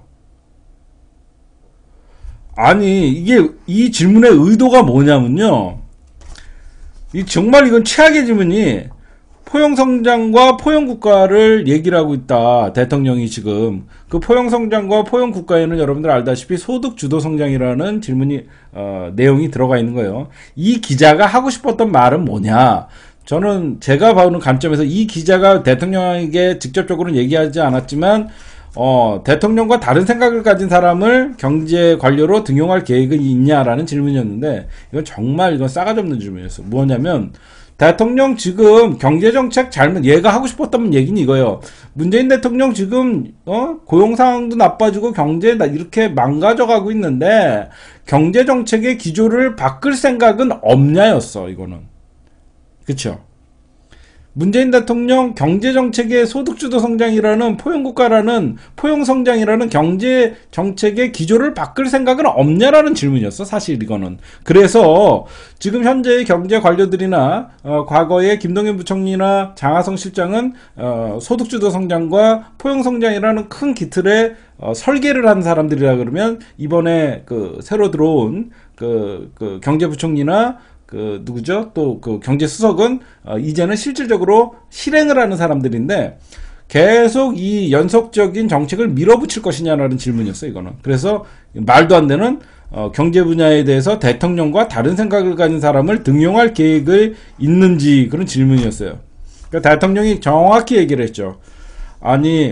아니, 이게, 이 질문의 의도가 뭐냐면요. 이 정말 이건 최악의 질문이, 포용성장과 포용국가를 얘기를 하고 있다. 대통령이 지금. 그 포용성장과 포용국가에는 여러분들 알다시피 소득주도성장이라는 질문이, 어, 내용이 들어가 있는 거예요. 이 기자가 하고 싶었던 말은 뭐냐? 저는 제가 보는 관점에서 이 기자가 대통령에게 직접적으로는 얘기하지 않았지만, 어, 대통령과 다른 생각을 가진 사람을 경제 관료로 등용할 계획은 있냐라는 질문이었는데, 이건 정말 이건 싸가지 없는 질문이었어요. 뭐냐면, 대통령 지금 경제정책 잘못, 얘가 하고 싶었던 얘기는 이거예요. 문재인 대통령 지금, 어, 고용 상황도 나빠지고 경제 이렇게 망가져가고 있는데, 경제정책의 기조를 바꿀 생각은 없냐였어, 이거는. 그쵸? 문재인 대통령 경제정책의 소득주도 성장이라는 포용국가라는 포용성장이라는 경제정책의 기조를 바꿀 생각은 없냐라는 질문이었어, 사실 이거는. 그래서 지금 현재의 경제 관료들이나 어, 과거에 김동연 부총리나 장하성 실장은 어, 소득주도 성장과 포용성장이라는 큰 기틀에 어, 설계를 한 사람들이라 그러면 이번에 그 새로 들어온 그, 그 경제부총리나 그 누구죠? 또 그 경제수석은 어, 이제는 실질적으로 실행을 하는 사람들인데 계속 이 연속적인 정책을 밀어붙일 것이냐라는 질문이었어요, 이거는. 그래서 말도 안 되는 어, 경제 분야에 대해서 대통령과 다른 생각을 가진 사람을 등용할 계획을 있는지 그런 질문이었어요. 그러니까 대통령이 정확히 얘기를 했죠. 아니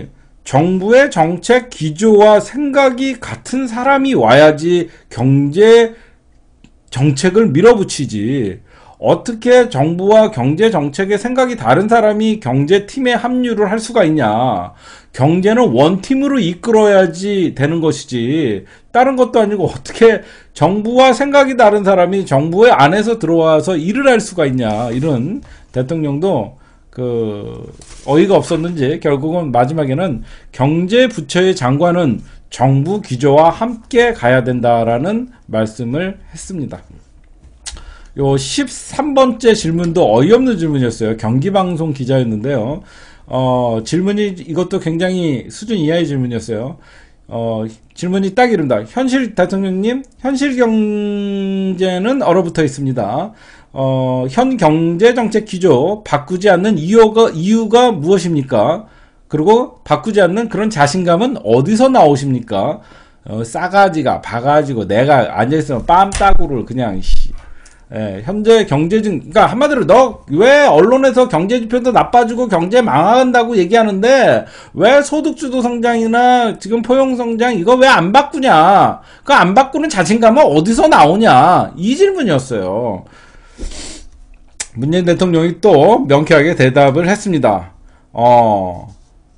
정부의 정책 기조와 생각이 같은 사람이 와야지 경제 정책을 밀어붙이지. 어떻게 정부와 경제 정책의 생각이 다른 사람이 경제팀에 합류를 할 수가 있냐. 경제는 원팀으로 이끌어야지 되는 것이지 다른 것도 아니고 어떻게 정부와 생각이 다른 사람이 정부의 안에서 들어와서 일을 할 수가 있냐. 이런 대통령도 그 어이가 없었는지 결국은 마지막에는 경제부처의 장관은 정부 기조와 함께 가야 된다라는 말씀을 했습니다. 요 십삼 번째 질문도 어이없는 질문이었어요. 경기방송 기자였는데요. 어, 질문이 이것도 굉장히 수준 이하의 질문이었어요. 어, 질문이 딱 이릅니다. 현실 대통령님, 현실 경제는 얼어붙어 있습니다. 어, 현 경제정책 기조 바꾸지 않는 이유가, 이유가 무엇입니까? 그리고 바꾸지 않는 그런 자신감은 어디서 나오십니까? 어, 싸가지가, 바가지고, 내가 앉아있으면 빰따구를 그냥, 예, 현재 경제진, 그러니까 한마디로 너 왜 언론에서 경제지표도 나빠지고 경제 망한다고 얘기하는데 왜 소득주도 성장이나 지금 포용성장 이거 왜 안 바꾸냐? 그 안 바꾸는 자신감은 어디서 나오냐? 이 질문이었어요. 문재인 대통령이 또 명쾌하게 대답을 했습니다. 어,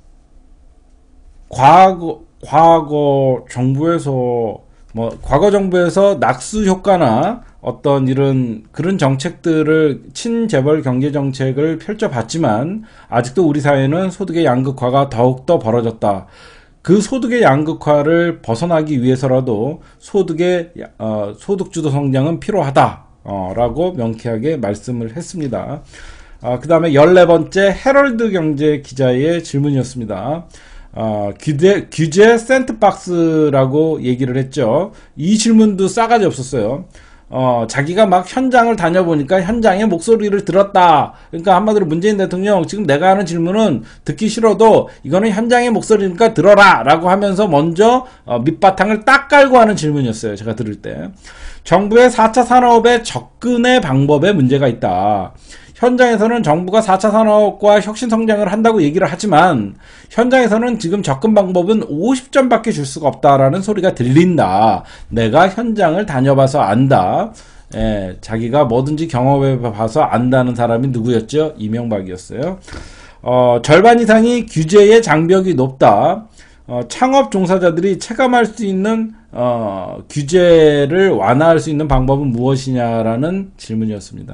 과거, 과거 정부에서, 뭐, 과거 정부에서 낙수 효과나 어떤 이런 그런 정책들을 친재벌 경제 정책을 펼쳐봤지만 아직도 우리 사회는 소득의 양극화가 더욱더 벌어졌다. 그 소득의 양극화를 벗어나기 위해서라도 소득의 어, 소득주도 성장은 필요하다. 어, 라고 명쾌하게 말씀을 했습니다. 아, 그 다음에 열네 번째 헤럴드 경제 기자의 질문이었습니다. 어, 규제, 규제 샌드박스라고 얘기를 했죠. 이 질문도 싸가지 없었어요. 어, 자기가 막 현장을 다녀보니까 현장의 목소리를 들었다. 그러니까 한마디로 문재인 대통령 지금 내가 하는 질문은 듣기 싫어도 이거는 현장의 목소리니까 들어라 라고 하면서 먼저 어, 밑바탕을 딱 깔고 하는 질문이었어요. 제가 들을 때. 정부의 사 차 산업의 접근의 방법에 문제가 있다. 현장에서는 정부가 사 차 산업과 혁신 성장을 한다고 얘기를 하지만 현장에서는 지금 접근 방법은 오십 점밖에 줄 수가 없다라는 소리가 들린다. 내가 현장을 다녀봐서 안다. 예, 자기가 뭐든지 경험해봐서 안다는 사람이 누구였죠? 이명박이었어요. 어, 절반 이상이 규제의 장벽이 높다. 어, 창업 종사자들이 체감할 수 있는 어, 규제를 완화할 수 있는 방법은 무엇이냐라는 질문이었습니다.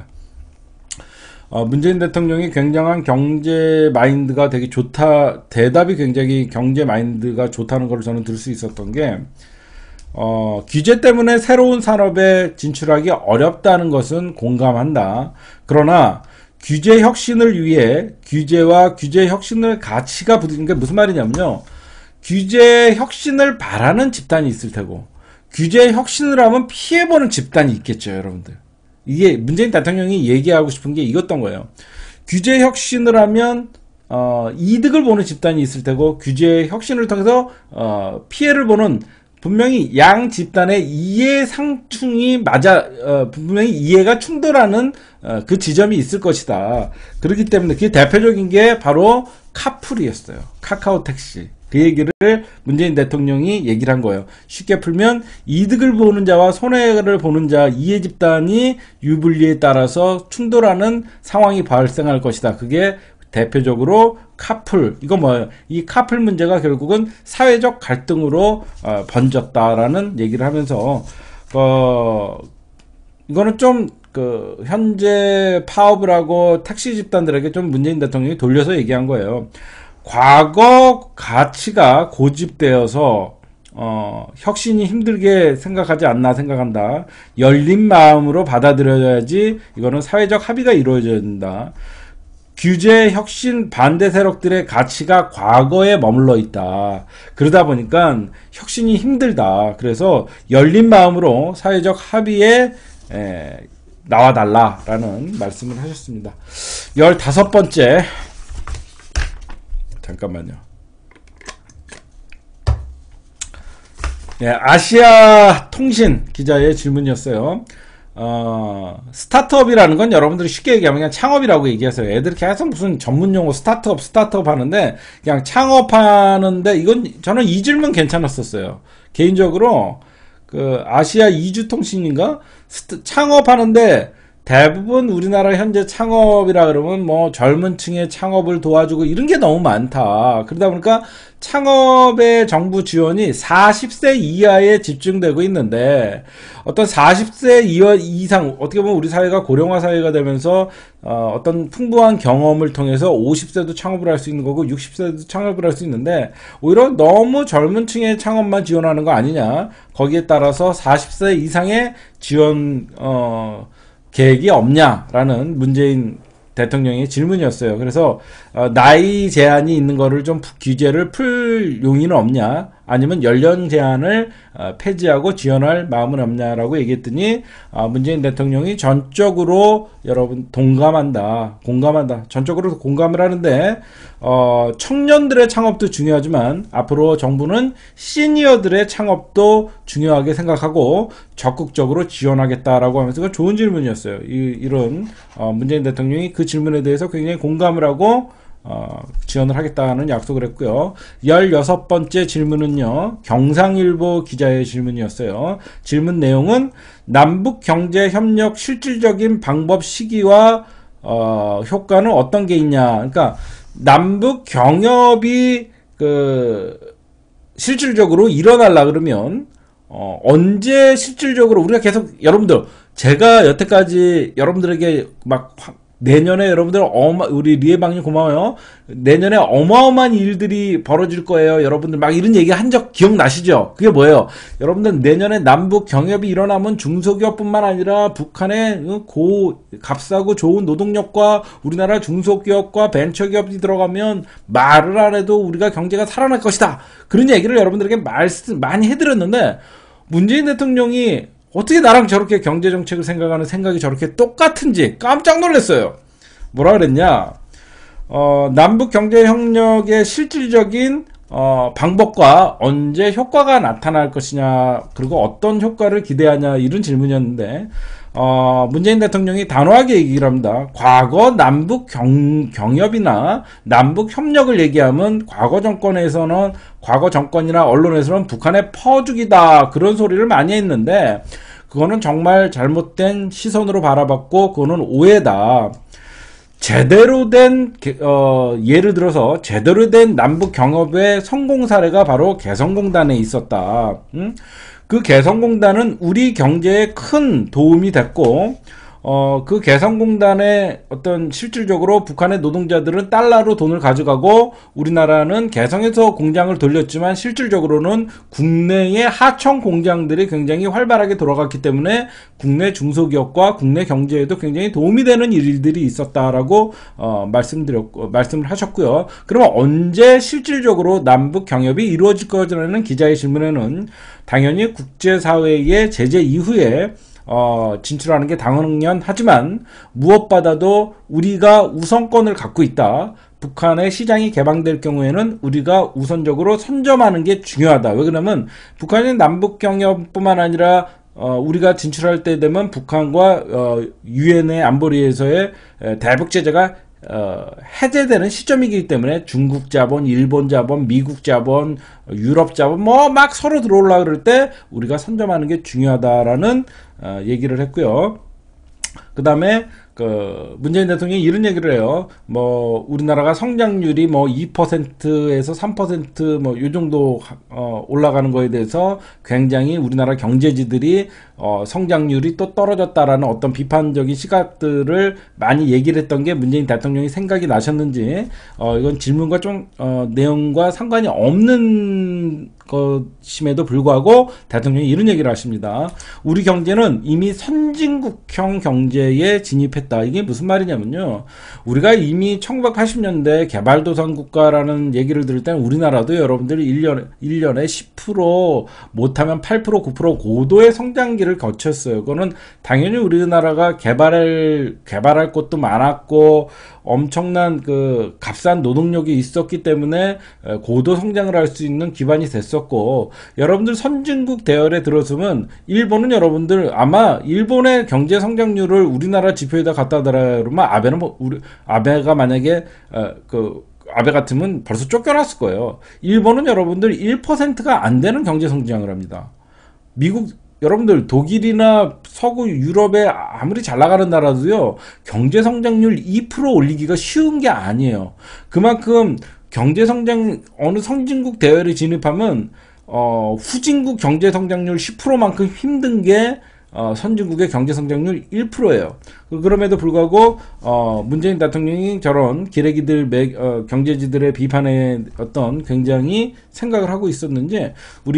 어, 문재인 대통령이 굉장한 경제 마인드가 되게 좋다, 대답이 굉장히 경제 마인드가 좋다는 걸 저는 들 수 있었던 게, 어, 규제 때문에 새로운 산업에 진출하기 어렵다는 것은 공감한다. 그러나, 규제 혁신을 위해 규제와 규제 혁신의 가치가 부딪힌 게 무슨 말이냐면요. 규제 혁신을 바라는 집단이 있을 테고, 규제 혁신을 하면 피해보는 집단이 있겠죠, 여러분들. 이게 문재인 대통령이 얘기하고 싶은 게 이것던 거예요. 규제 혁신을 하면 어, 이득을 보는 집단이 있을 테고 규제 혁신을 통해서 어, 피해를 보는 분명히 양 집단의 이해 상충이 맞아 어, 분명히 이해가 충돌하는 어, 그 지점이 있을 것이다. 그렇기 때문에 그 대표적인 게 바로 카풀이었어요. 카카오 택시. 그 얘기를 문재인 대통령이 얘기를 한 거예요. 쉽게 풀면 이득을 보는 자와 손해를 보는 자 이해 집단이 유불리에 따라서 충돌하는 상황이 발생할 것이다. 그게 대표적으로 카풀. 이거 뭐예요? 이 카풀 문제가 결국은 사회적 갈등으로 어, 번졌다라는 얘기를 하면서 어, 이거는 좀 그 현재 파업을 하고 택시 집단들에게 좀 문재인 대통령이 돌려서 얘기한 거예요. 과거 가치가 고집되어서 어, 혁신이 힘들게 생각하지 않나 생각한다. 열린 마음으로 받아들여야지 이거는 사회적 합의가 이루어져야 된다. 규제 혁신 반대 세력들의 가치가 과거에 머물러 있다. 그러다 보니까 혁신이 힘들다. 그래서 열린 마음으로 사회적 합의에 에, 나와달라라는 말씀을 하셨습니다. 열다섯 번째 잠깐만요. 예, 아시아 통신 기자의 질문이었어요. 어, 스타트업이라는 건 여러분들이 쉽게 얘기하면 그냥 창업이라고 얘기하세요. 애들이 계속 무슨 전문 용어 스타트업, 스타트업 하는데, 그냥 창업하는데, 이건, 저는 이 질문 괜찮았었어요. 개인적으로, 그, 아시아 이주통신인가? 스트, 창업하는데, 대부분 우리나라 현재 창업이라 그러면 뭐 젊은 층의 창업을 도와주고 이런 게 너무 많다. 그러다 보니까 창업의 정부 지원이 사십 세 이하에 집중되고 있는데, 어떤 사십 세 이상, 어떻게 보면 우리 사회가 고령화 사회가 되면서 어, 어떤 풍부한 경험을 통해서 오십 세도 창업을 할 수 있는 거고 육십 세도 창업을 할 수 있는데, 오히려 너무 젊은 층의 창업만 지원하는 거 아니냐. 거기에 따라서 사십 세 이상의 지원 어 계획이 없냐라는 문재인 대통령의 질문이었어요. 그래서 어, 나이 제한이 있는 거를 좀 규제를 풀 용의는 없냐, 아니면 연령 제한을 어, 폐지하고 지원할 마음은 없냐라고 얘기했더니 어, 문재인 대통령이 전적으로 여러분 동감한다, 공감한다, 전적으로 공감을 하는데, 어, 청년들의 창업도 중요하지만 앞으로 정부는 시니어들의 창업도 중요하게 생각하고 적극적으로 지원하겠다라고 하면서, 그건 좋은 질문이었어요. 이, 이런 어, 문재인 대통령이 그 질문에 대해서 굉장히 공감을 하고 어, 지원을 하겠다는 약속을 했고요. 열여섯 번째 질문은요, 경상일보 기자의 질문이었어요. 질문 내용은 남북경제협력 실질적인 방법, 시기와 어, 효과는 어떤 게 있냐. 그러니까 남북 경협이 그 실질적으로 일어나려 그러면 어, 언제 실질적으로, 우리가 계속, 여러분들, 제가 여태까지 여러분들에게 막 내년에 여러분들 어마, 우리 리에방님 고마워요. 내년에 어마어마한 일들이 벌어질 거예요. 여러분들 막 이런 얘기 한 적 기억나시죠? 그게 뭐예요? 여러분들 내년에 남북 경협이 일어나면 중소기업뿐만 아니라 북한의 고 값싸고 좋은 노동력과 우리나라 중소기업과 벤처기업이 들어가면 말을 안 해도 우리가 경제가 살아날 것이다. 그런 얘기를 여러분들에게 말씀 많이 해드렸는데, 문재인 대통령이 어떻게 나랑 저렇게 경제정책을 생각하는 생각이 저렇게 똑같은지 깜짝 놀랐어요. 뭐라 그랬냐? 어, 남북경제협력의 실질적인 어, 방법과 언제 효과가 나타날 것이냐, 그리고 어떤 효과를 기대하냐, 이런 질문이었는데, 어, 문재인 대통령이 단호하게 얘기를 합니다. 과거 남북 경, 경협이나 남북 협력을 얘기하면 과거 정권에서는, 과거 정권이나 언론에서는 북한의 퍼주기다, 그런 소리를 많이 했는데, 그거는 정말 잘못된 시선으로 바라봤고, 그거는 오해다. 제대로 된, 어, 예를 들어서 제대로 된 남북 경협의 성공 사례가 바로 개성공단에 있었다. 응? 그 개성공단은 우리 경제에 큰 도움이 됐고, 어, 그 개성공단에 어떤 실질적으로 북한의 노동자들은 달러로 돈을 가져가고, 우리나라는 개성에서 공장을 돌렸지만 실질적으로는 국내의 하청 공장들이 굉장히 활발하게 돌아갔기 때문에 국내 중소기업과 국내 경제에도 굉장히 도움이 되는 일들이 있었다라고 어, 말씀드렸고 말씀을 하셨고요. 그러면 언제 실질적으로 남북 경협이 이루어질 거라는 기자의 질문에는 당연히 국제사회의 제재 이후에 어, 진출하는 게 당연하지만, 무엇보다도 우리가 우선권을 갖고 있다. 북한의 시장이 개방될 경우에는 우리가 우선적으로 선점하는 게 중요하다. 왜 그러냐면 북한의 남북 경협뿐만 아니라 어, 우리가 진출할 때 되면 북한과 어, 유엔의 안보리에서의 대북 제재가 어, 해제되는 시점이기 때문에 중국 자본, 일본 자본, 미국 자본, 유럽 자본 뭐 막 서로 들어오려고 그럴 때 우리가 선점하는 게 중요하다라는 어, 얘기를 했고요. 그 다음에 그 문재인 대통령이 이런 얘기를 해요. 뭐 우리나라가 성장률이 뭐 이 퍼센트에서 삼 퍼센트 뭐 요 정도 어 올라가는 거에 대해서 굉장히 우리나라 경제지들이 어 성장률이 또 떨어졌다라는 어떤 비판적인 시각들을 많이 얘기를 했던 게 문재인 대통령이 생각이 나셨는지, 어 이건 질문과 좀 어 내용과 상관이 없는 것임에도 불구하고 대통령이 이런 얘기를 하십니다. 우리 경제는 이미 선진국형 경제에 진입했 하겠다. 이게 무슨 말이냐면요. 우리가 이미 천구백팔십 년대 개발도상국가라는 얘기를 들을 때는 우리나라도 여러분들이 일 년에, 일 년에 십 퍼센트 못하면 팔 퍼센트 구 퍼센트 고도의 성장기를 거쳤어요. 그거는 당연히 우리나라가 개발할, 개발할 곳도 많았고 엄청난 그 값싼 노동력이 있었기 때문에 고도 성장을 할 수 있는 기반이 됐었고, 여러분들 선진국 대열에 들어서면 일본은 여러분들 아마 일본의 경제 성장률을 우리나라 지표에다 갖다 달아요 그러면 아베는 뭐 우리 아베가 만약에 어, 그 아베 같으면 벌써 쫓겨났을 거예요. 일본은 여러분들 일 퍼센트가 안 되는 경제 성장을 합니다. 미국 여러분들 독일이나 서구 유럽에 아무리 잘 나가는 나라도요, 경제 성장률 이 퍼센트 올리기가 쉬운 게 아니에요. 그만큼 경제 성장 어느 선진국 대열에 진입하면 어, 후진국 경제 성장률 십 퍼센트만큼 힘든 게 어, 선진국의 경제 성장률 일 퍼센트예요. 그럼에도 불구하고 어, 문재인 대통령이 저런 기레기들 매, 어, 경제지들의 비판에 어떤 굉장히 생각을 하고 있었는지,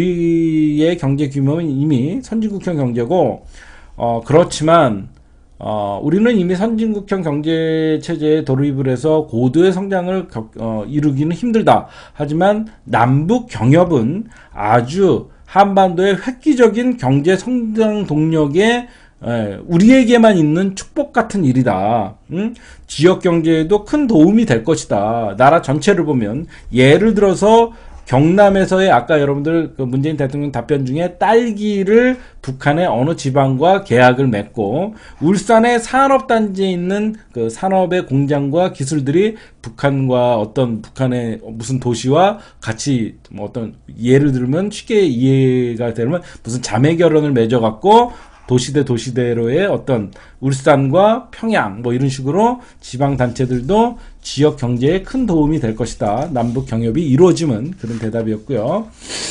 우리의 경제 규모는 이미 선진국형 경제고, 어, 그렇지만 어, 우리는 이미 선진국형 경제 체제에 돌입을 해서 고도의 성장을 겨, 어, 이루기는 힘들다. 하지만 남북 경협은 아주 한반도의 획기적인 경제 성장 동력에 에, 우리에게만 있는 축복 같은 일이다. 응? 지역 경제에도 큰 도움이 될 것이다. 나라 전체를 보면 예를 들어서 경남에서의 아까 여러분들 그 문재인 대통령 답변 중에 딸기를 북한의 어느 지방과 계약을 맺고, 울산의 산업단지에 있는 그 산업의 공장과 기술들이 북한과 어떤 북한의 무슨 도시와 같이 뭐 어떤 예를 들면 쉽게 이해가 되면 무슨 자매 결혼을 맺어갖고 도시대 도시대로의 어떤 울산과 평양 뭐 이런 식으로 지방 단체들도 지역 경제에 큰 도움이 될 것이다. 남북 경협이 이루어지면, 그런 대답이었고요.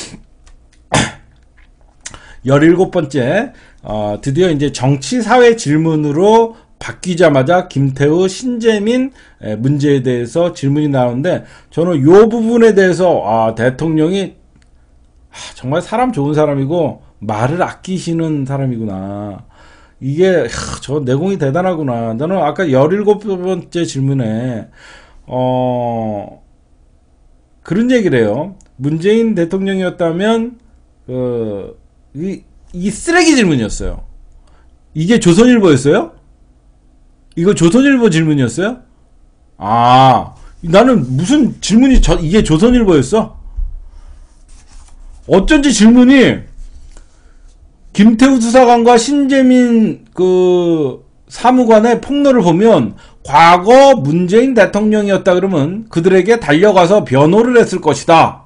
열일곱 번째, 어, 드디어 이제 정치 사회 질문으로 바뀌자마자 김태우, 신재민 문제에 대해서 질문이 나오는데, 저는 요 부분에 대해서 아, 대통령이 아, 정말 사람 좋은 사람이고 말을 아끼시는 사람이구나. 이게 하, 저 내공이 대단하구나. 나는 아까 열일곱 번째 질문에 어 그런 얘기를 해요. 문재인 대통령이었다면 그, 이, 이 쓰레기 질문이었어요. 이게 조선일보였어요? 이거 조선일보 질문이었어요? 아, 나는 무슨 질문이 저, 이게 조선일보였어? 어쩐지 질문이 김태우 수사관과 신재민 그 사무관의 폭로를 보면 과거 문재인 대통령이었다 그러면 그들에게 달려가서 변호를 했을 것이다.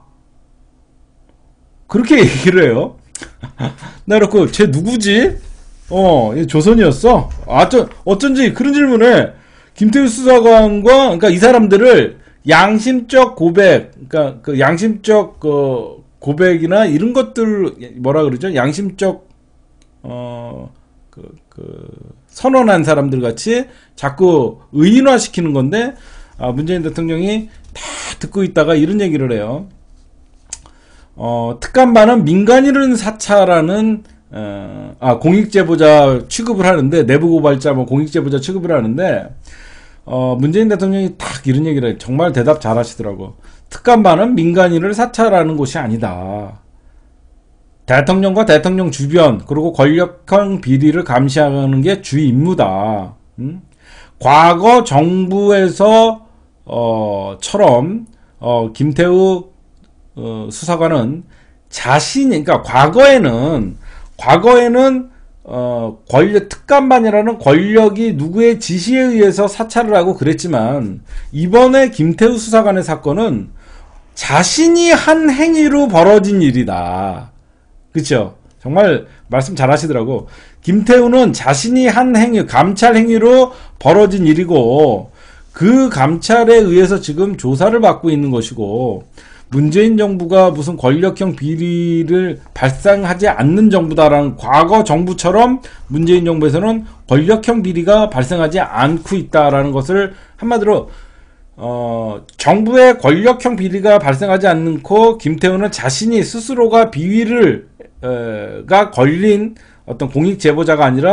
그렇게 얘기를 해요. 나 그렇고 쟤 누구지? 어, 조선이었어? 아, 저, 어쩐지 그런 질문에 김태우 수사관과 그러니까 이 사람들을 양심적 고백, 그러니까 그 양심적 그 고백이나 이런 것들 뭐라 그러죠? 양심적 어, 그, 그, 선언한 사람들 같이 자꾸 의인화시키는 건데, 아, 문재인 대통령이 다 듣고 있다가 이런 얘기를 해요. 어, 특감반은 민간인을 사찰하는, 어, 아, 공익제보자 취급을 하는데, 내부고발자, 뭐, 공익제보자 취급을 하는데, 어, 문재인 대통령이 딱 이런 얘기를 해요. 정말 대답 잘 하시더라고. 특감반은 민간인을 사찰하는 곳이 아니다. 대통령과 대통령 주변 그리고 권력형 비리를 감시하는 게 주 임무다. 음? 과거 정부에서 어, 처럼 어, 김태우 어, 수사관은 자신이 그러니까 과거에는 과거에는 어, 권력 특감반이라는 권력이 누구의 지시에 의해서 사찰을 하고 그랬지만, 이번에 김태우 수사관의 사건은 자신이 한 행위로 벌어진 일이다. 그쵸? 정말 말씀 잘 하시더라고. 김태우는 자신이 한 행위, 감찰 행위로 벌어진 일이고, 그 감찰에 의해서 지금 조사를 받고 있는 것이고, 문재인 정부가 무슨 권력형 비리를 발생하지 않는 정부다라는, 과거 정부처럼 문재인 정부에서는 권력형 비리가 발생하지 않고 있다라는 것을 한마디로 어, 정부의 권력형 비리가 발생하지 않고 김태우는 자신이 스스로가 비위를 에, 가 걸린 어떤 공익 제보자가 아니라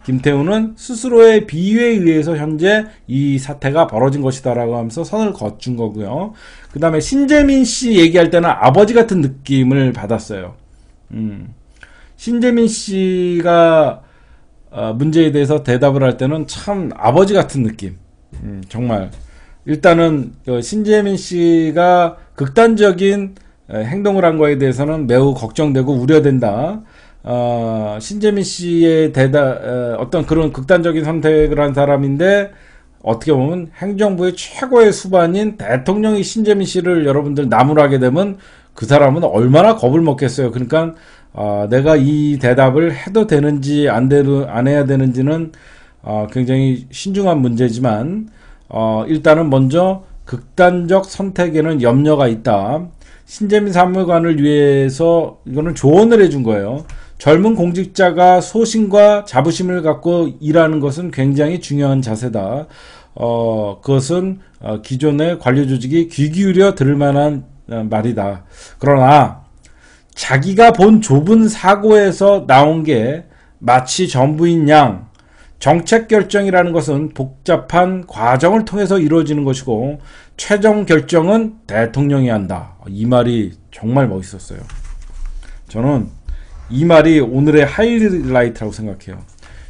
김태우는 스스로의 비위에 의해서 현재 이 사태가 벌어진 것이다 라고 하면서 선을 그어준 거고요. 그 다음에 신재민 씨 얘기할 때는 아버지 같은 느낌을 받았어요. 음. 신재민 씨가 어, 문제에 대해서 대답을 할 때는 참 아버지 같은 느낌. 음, 정말 일단은 그 신재민 씨가 극단적인 행동을 한 거에 대해서는 매우 걱정되고 우려된다. 어, 신재민 씨의 대다 어, 어떤 그런 극단적인 선택을 한 사람인데 어떻게 보면 행정부의 최고의 수반인 대통령이 신재민 씨를 여러분들 나무라게 되면 그 사람은 얼마나 겁을 먹겠어요. 그러니까 어, 내가 이 대답을 해도 되는지 안, 되는, 안 해야 되는지는 어, 굉장히 신중한 문제지만 어, 일단은 먼저 극단적 선택에는 염려가 있다. 신재민 사무관을 위해서 이거는 조언을 해준 거예요. 젊은 공직자가 소신과 자부심을 갖고 일하는 것은 굉장히 중요한 자세다. 어, 그것은 어, 기존의 관료 조직이 귀 기울여 들을 만한 어, 말이다. 그러나 자기가 본 좁은 사고에서 나온 게 마치 전부인 양 정책 결정이라는 것은 복잡한 과정을 통해서 이루어지는 것이고 최종 결정은 대통령이 한다. 이 말이 정말 멋있었어요. 저는 이 말이 오늘의 하이라이트라고 생각해요.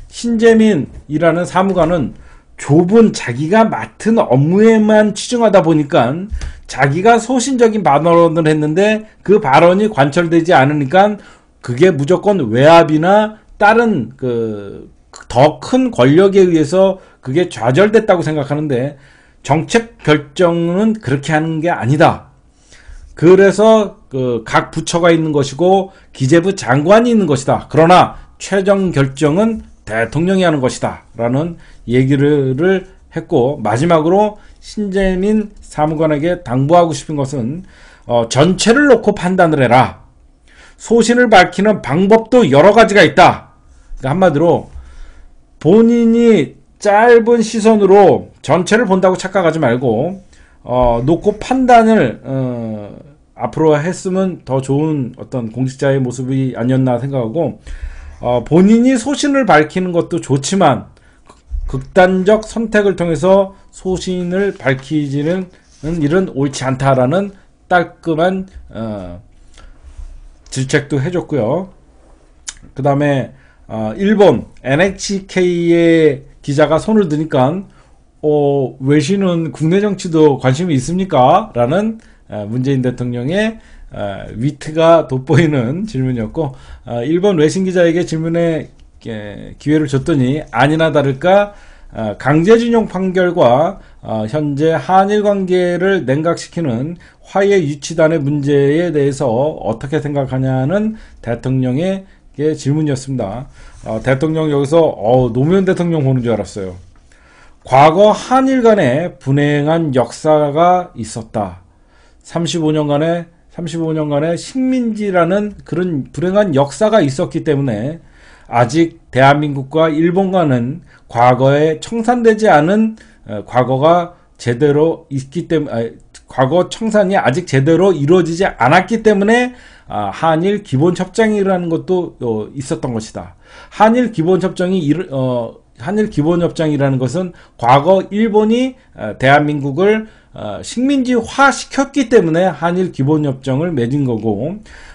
신재민이라는 사무관은 좁은 자기가 맡은 업무에만 치중하다 보니까 자기가 소신적인 발언을 했는데 그 발언이 관철되지 않으니까 그게 무조건 외압이나 다른 그 더 큰 권력에 의해서 그게 좌절됐다고 생각하는데 정책 결정은 그렇게 하는 게 아니다. 그래서 그 각 부처가 있는 것이고 기재부 장관이 있는 것이다. 그러나 최종 결정은 대통령이 하는 것이다. 라는 얘기를 했고 마지막으로 신재민 사무관에게 당부하고 싶은 것은 어, 전체를 놓고 판단을 해라. 소신을 밝히는 방법도 여러 가지가 있다. 그러니까 한마디로 본인이 짧은 시선으로 전체를 본다고 착각하지 말고 어, 놓고 판단을 어, 앞으로 했으면 더 좋은 어떤 공직자의 모습이 아니었나 생각하고 어, 본인이 소신을 밝히는 것도 좋지만 극단적 선택을 통해서 소신을 밝히지는 일은 옳지 않다라는 따끔한 어, 질책도 해줬고요. 그 다음에 어, 일본 엔에이치케이의 기자가 손을 드니까 어, 외신은 국내 정치도 관심이 있습니까? 라는 어, 문재인 대통령의 어, 위트가 돋보이는 질문이었고 어, 일본 외신 기자에게 질문에 에, 기회를 줬더니 아니나 다를까 어, 강제징용 판결과 어, 현재 한일 관계를 냉각시키는 화해 유치단의 문제에 대해서 어떻게 생각하냐는 대통령의 질문이었습니다. 어, 대통령 여기서 어, 노무현 대통령 보는 줄 알았어요. 과거 한일 간에 분행한 역사가 있었다. 삼십오 년간의 삼십오 년간의 식민지라는 그런 불행한 역사가 있었기 때문에 아직 대한민국과 일본과는 과거에 청산되지 않은 어, 과거가 제대로 있기 때문에 아, 과거 청산이 아직 제대로 이루어지지 않았기 때문에 아, 한일 기본협정이라는 것도 어, 있었던 것이다. 한일 기본협정이 어, 한일 기본협정이라는 것은 과거 일본이 어, 대한민국을 어, 식민지화 시켰기 때문에 한일 기본협정을 맺은 거고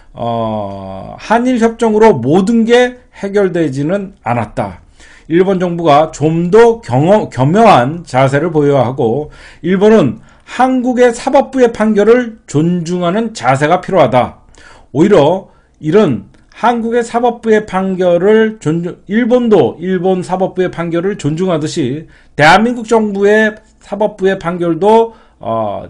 어, 한일 협정으로 모든 게 해결되지는 않았다. 일본 정부가 좀 더 겸허한 자세를 보여야 하고 일본은 한국의 사법부의 판결을 존중하는 자세가 필요하다. 오히려 이런 한국의 사법부의 판결을 존중, 일본도 일본 사법부의 판결을 존중하듯이 대한민국 정부의 사법부의 판결도 어,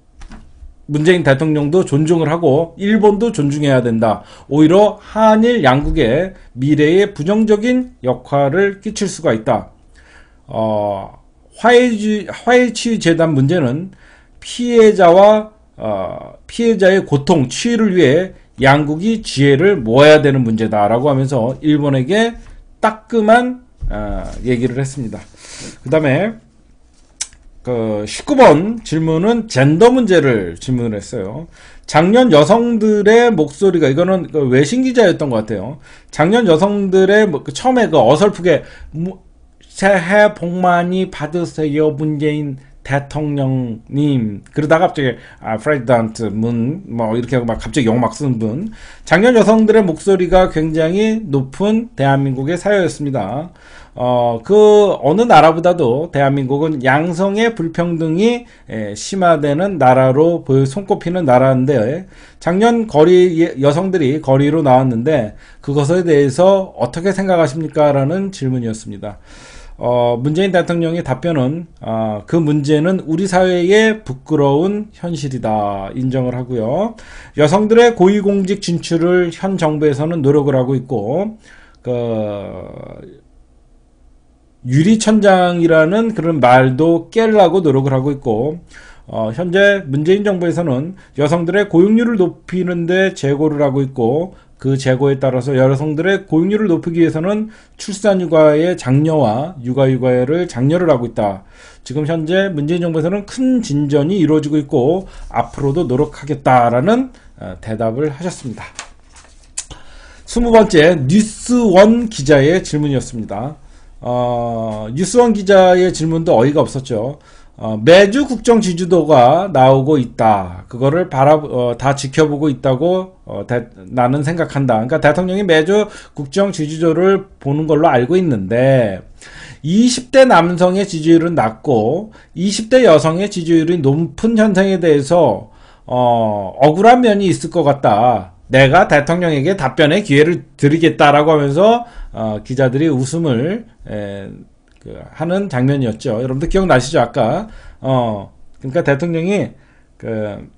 문재인 대통령도 존중을 하고 일본도 존중해야 된다. 오히려 한일 양국의 미래에 부정적인 역할을 끼칠 수가 있다. 어, 화해주, 화해치유재단 문제는 피해자와 어, 피해자의 고통, 치유를 위해 양국이 지혜를 모아야 되는 문제다라고 하면서 일본에게 따끔한 어, 얘기를 했습니다. 그 다음에 그 십구 번 질문은 젠더 문제를 질문을 했어요. 작년 여성들의 목소리가, 이거는 그 외신 기자였던 것 같아요. 작년 여성들의 뭐, 그 처음에 그 어설프게 새해 복 많이 받으세요 문재인 대통령님, 그러다가 갑자기 아 프레지던트 문 뭐 이렇게 하고 막 갑자기 영어 막 쓰는 분, 작년 여성들의 목소리가 굉장히 높은 대한민국의 사회였습니다. 어, 그 어느 나라보다도 대한민국은 양성의 불평등이 에, 심화되는 나라로 손꼽히는 나라인데, 작년 거리 여성들이 거리로 나왔는데 그것에 대해서 어떻게 생각하십니까? 라는 질문이었습니다. 어, 문재인 대통령의 답변은 어, 그 문제는 우리 사회의 부끄러운 현실이다 인정을 하고요. 여성들의 고위공직 진출을 현 정부에서는 노력을 하고 있고, 그 유리천장이라는 그런 말도 깨려고 노력을 하고 있고, 어, 현재 문재인 정부에서는 여성들의 고용률을 높이는데 재고를 하고 있고, 그 재고에 따라서 여성들의 고용률을 높이기 위해서는 출산휴가의 장려와 육아휴가를 장려를 하고 있다. 지금 현재 문재인 정부에서는 큰 진전이 이루어지고 있고 앞으로도 노력하겠다라는 어, 대답을 하셨습니다. 스무 번째 뉴스원 기자의 질문이었습니다. 어, 뉴스원 기자의 질문도 어이가 없었죠. 어, 매주 국정 지지도가 나오고 있다. 그거를 바라, 어, 다 지켜보고 있다고, 어, 대, 나는 생각한다. 그러니까 대통령이 매주 국정 지지도를 보는 걸로 알고 있는데, 이십 대 남성의 지지율은 낮고, 이십 대 여성의 지지율이 높은 현상에 대해서, 어, 억울한 면이 있을 것 같다. 내가 대통령에게 답변의 기회를 드리겠다라고 하면서, 어, 기자들이 웃음을, 에, 그 하는 장면이었죠. 여러분들 기억나시죠? 아까 어 그러니까 대통령이 그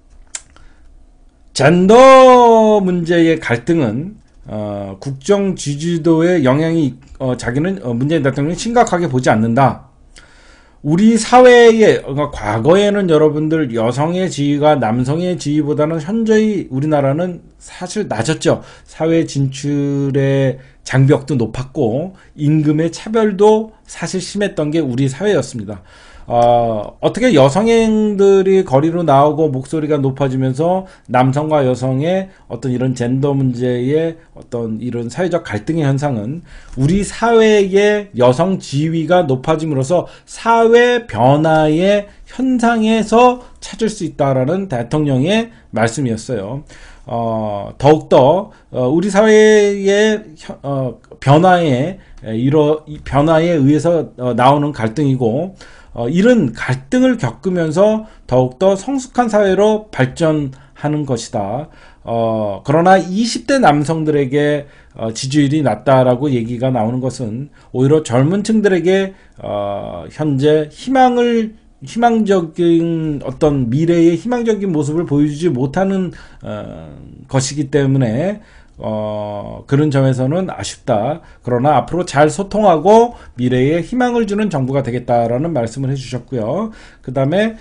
젠더 문제의 갈등은 어 국정 지지도에 영향이 어 자기는 어, 문재인 대통령이 심각하게 보지 않는다. 우리 사회에 그러니까 과거에는 여러분들 여성의 지위가 남성의 지위보다는 현저히 우리나라는 사실 낮았죠. 사회 진출의 장벽도 높았고 임금의 차별도 사실 심했던 게 우리 사회였습니다. 어, 어떻게 여성들이 거리로 나오고 목소리가 높아지면서 남성과 여성의 어떤 이런 젠더 문제의 어떤 이런 사회적 갈등의 현상은 우리 사회의 여성 지위가 높아짐으로써 사회 변화의 현상에서 찾을 수 있다라는 대통령의 말씀이었어요. 어, 더욱더, 어, 우리 사회의, 어, 변화에, 이러, 변화에 의해서 어, 나오는 갈등이고, 어, 이런 갈등을 겪으면서 더욱더 성숙한 사회로 발전하는 것이다. 어, 그러나 이십 대 남성들에게 어, 지지율이 낮다라고 얘기가 나오는 것은 오히려 젊은 층들에게, 어, 현재 희망을 희망적인 어떤 미래의 희망적인 모습을 보여주지 못하는 어, 것이기 때문에 어, 그런 점에서는 아쉽다. 그러나 앞으로 잘 소통하고 미래에 희망을 주는 정부가 되겠다라는 말씀을 해주셨고요. 그 다음에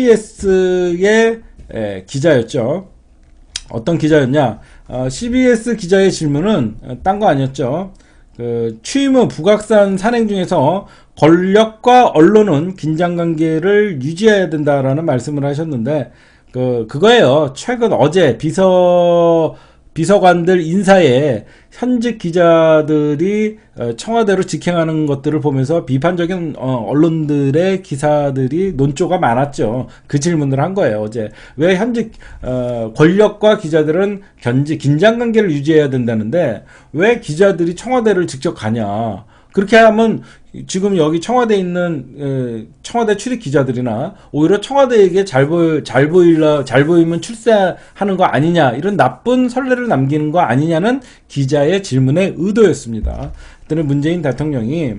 씨비에스의 에, 기자였죠. 어떤 기자였냐? 어, 씨비에스 기자의 질문은 딴 거 아니었죠. 그 취임 후 북악산 산행 중에서 권력과 언론은 긴장관계를 유지해야 된다라는 말씀을 하셨는데, 그, 그거예요. 최근 어제 비서, 비서관들 인사에 현직 기자들이 청와대로 직행하는 것들을 보면서 비판적인 언론들의 기사들이 논조가 많았죠. 그 질문을 한 거예요, 어제. 왜 현직 권력과 기자들은 견지 긴장관계를 유지해야 된다는데 왜 기자들이 청와대를 직접 가냐. 그렇게 하면 지금 여기 청와대에 있는 청와대 출입 기자들이나 오히려 청와대에게 잘 보이 잘 보일라 잘 보이면 출세하는 거 아니냐, 이런 나쁜 선례를 남기는 거 아니냐는 기자의 질문의 의도였습니다. 그때는 문재인 대통령이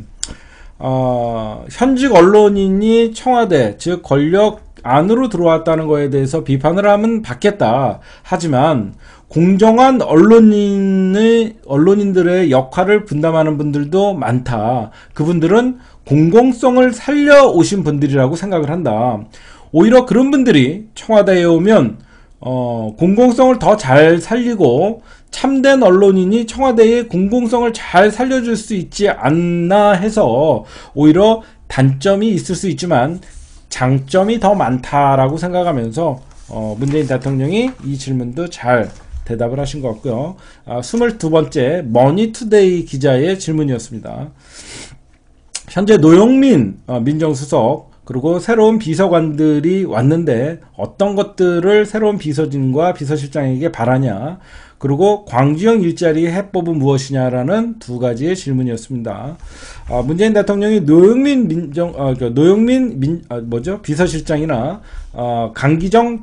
어, 현직 언론인이 청와대 즉 권력 안으로 들어왔다는 거에 대해서 비판을 하면 받겠다. 하지만 공정한 언론인의, 언론인들의 역할을 분담하는 분들도 많다. 그분들은 공공성을 살려오신 분들이라고 생각을 한다. 오히려 그런 분들이 청와대에 오면, 어, 공공성을 더 잘 살리고, 참된 언론인이 청와대의 공공성을 잘 살려줄 수 있지 않나 해서, 오히려 단점이 있을 수 있지만, 장점이 더 많다라고 생각하면서 어, 문재인 대통령이 이 질문도 잘 대답을 하신 것 같고요. 아, 스물두 번째 머니투데이 기자의 질문이었습니다. 현재 노영민 어, 민정수석 그리고 새로운 비서관들이 왔는데 어떤 것들을 새로운 비서진과 비서실장에게 바라냐, 그리고 광주형 일자리 해법은 무엇이냐라는 두 가지의 질문이었습니다. 아, 문재인 대통령이 노영민 민정 아, 노영민 민 아, 뭐죠 비서실장이나 아, 강기정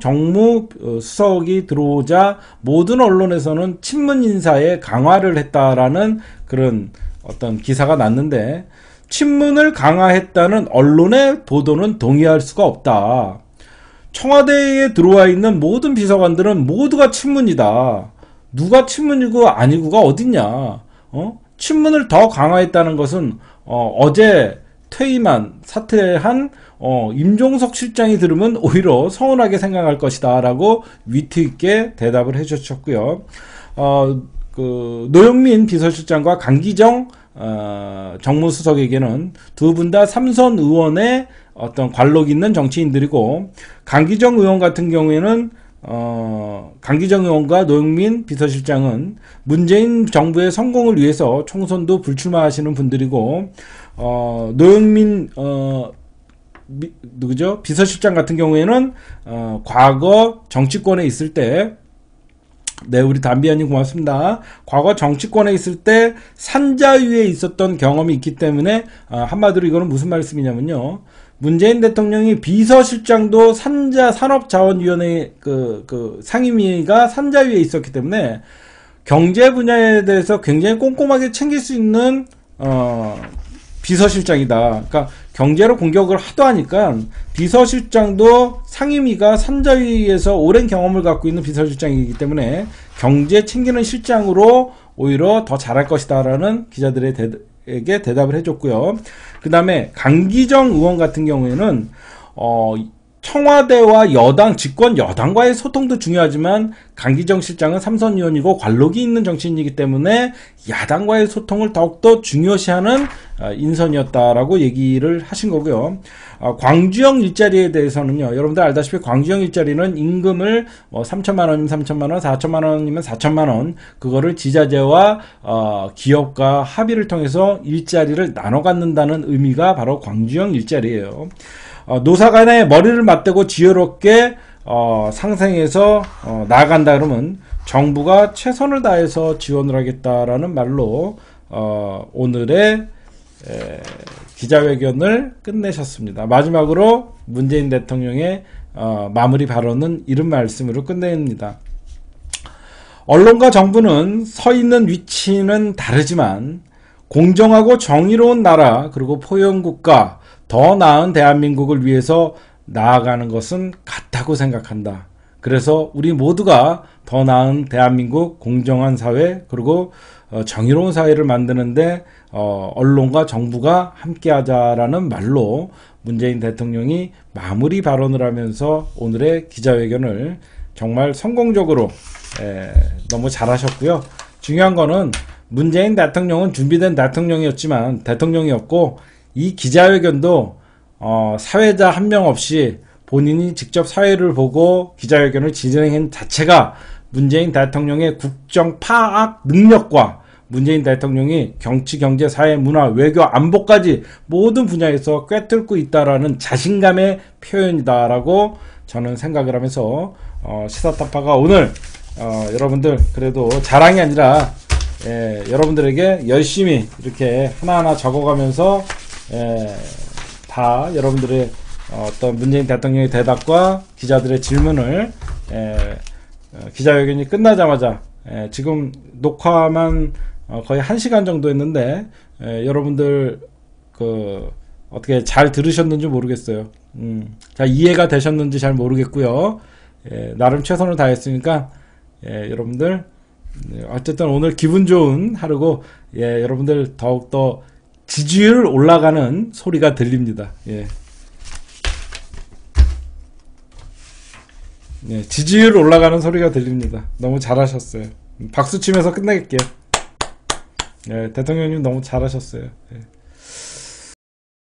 정무수석이 들어오자 모든 언론에서는 친문 인사에 강화를 했다라는 그런 어떤 기사가 났는데, 친문을 강화했다는 언론의 보도는 동의할 수가 없다. 청와대에 들어와 있는 모든 비서관들은 모두가 친문이다. 누가 친문이고 아니고가 어딨냐. 어? 친문을 더 강화했다는 것은 어, 어제 퇴임한 사퇴한 어, 임종석 실장이 들으면 오히려 서운하게 생각할 것이다 라고 위트 있게 대답을 해주셨고요. 어, 그 노영민 비서실장과 강기정 어, 정무수석에게는 두 분 다 삼선 의원의 어떤 관록 있는 정치인들이고, 강기정 의원 같은 경우에는 어, 강기정 의원과 노영민 비서실장은 문재인 정부의 성공을 위해서 총선도 불출마하시는 분들이고, 어, 노영민 어, 미, 누구죠? 비서실장 같은 경우에는 어, 과거 정치권에 있을 때, 네, 우리 담비아님 고맙습니다. 과거 정치권에 있을 때 산자 위에 있었던 경험이 있기 때문에, 아, 한마디로 이거는 무슨 말씀이냐면요, 문재인 대통령이 비서실장도 산자 산업자원위원회 그, 그 상임위가 산자 위에 있었기 때문에 경제 분야에 대해서 굉장히 꼼꼼하게 챙길 수 있는 어, 비서실장이다. 그러니까 경제로 공격을 하도 하니까 비서실장도 상임위가 산자위에서 오랜 경험을 갖고 있는 비서실장이기 때문에 경제 챙기는 실장으로 오히려 더 잘할 것이다라는 기자들의 대, 에게 대답을 해줬고요. 그 다음에 강기정 의원 같은 경우에는 어, 청와대와 여당, 집권 여당과의 소통도 중요하지만 강기정 실장은 삼선 의원이고 관록이 있는 정치인이기 때문에 야당과의 소통을 더욱더 중요시하는 인선이었다라고 얘기를 하신 거고요. 광주형 일자리에 대해서는요, 여러분들 알다시피 광주형 일자리는 임금을 뭐 삼천만 원이면 삼천만 원, 사천만 원이면 사천만 원, 그거를 지자체와 어, 기업과 합의를 통해서 일자리를 나눠 갖는다는 의미가 바로 광주형 일자리예요. 어, 노사 간에 머리를 맞대고 지혜롭게 어, 상생해서 어, 나아간다 그러면 정부가 최선을 다해서 지원을 하겠다라는 말로 어, 오늘의 에, 기자회견을 끝내셨습니다. 마지막으로 문재인 대통령의 어, 마무리 발언은 이런 말씀으로 끝냅니다. 언론과 정부는 서 있는 위치는 다르지만 공정하고 정의로운 나라, 그리고 포용국가, 더 나은 대한민국을 위해서 나아가는 것은 같다고 생각한다. 그래서 우리 모두가 더 나은 대한민국, 공정한 사회, 그리고 어, 정의로운 사회를 만드는데 어, 언론과 정부가 함께하자라는 말로 문재인 대통령이 마무리 발언을 하면서 오늘의 기자회견을 정말 성공적으로 에, 너무 잘하셨고요. 중요한 거는 문재인 대통령은 준비된 대통령이었지만 대통령이었고, 이 기자회견도 어, 사회자 한 명 없이 본인이 직접 사회를 보고 기자회견을 진행한 자체가 문재인 대통령의 국정 파악 능력과 문재인 대통령이 정치, 경제, 사회, 문화, 외교, 안보까지 모든 분야에서 꿰뚫고 있다라는 자신감의 표현이다라고 저는 생각을 하면서 어, 시사타파가 오늘 어, 여러분들 그래도 자랑이 아니라 예, 여러분들에게 열심히 이렇게 하나하나 적어가면서 예, 다 여러분들의 어떤 문재인 대통령의 대답과 기자들의 질문을 예, 어, 기자회견이 끝나자마자 예, 지금 녹화만 어, 거의 한 시간 정도 했는데 예, 여러분들 그 어떻게 잘 들으셨는지 모르겠어요. 음, 잘 이해가 되셨는지 잘 모르겠고요. 예, 나름 최선을 다했으니까 예, 여러분들 어쨌든 오늘 기분 좋은 하루고, 예, 여러분들 더욱더 지지율 올라가는 소리가 들립니다. 예. 예, 지지율 올라가는 소리가 들립니다. 너무 잘하셨어요. 박수 치면서 끝내겠게요. 예, 대통령님 너무 잘하셨어요. 예.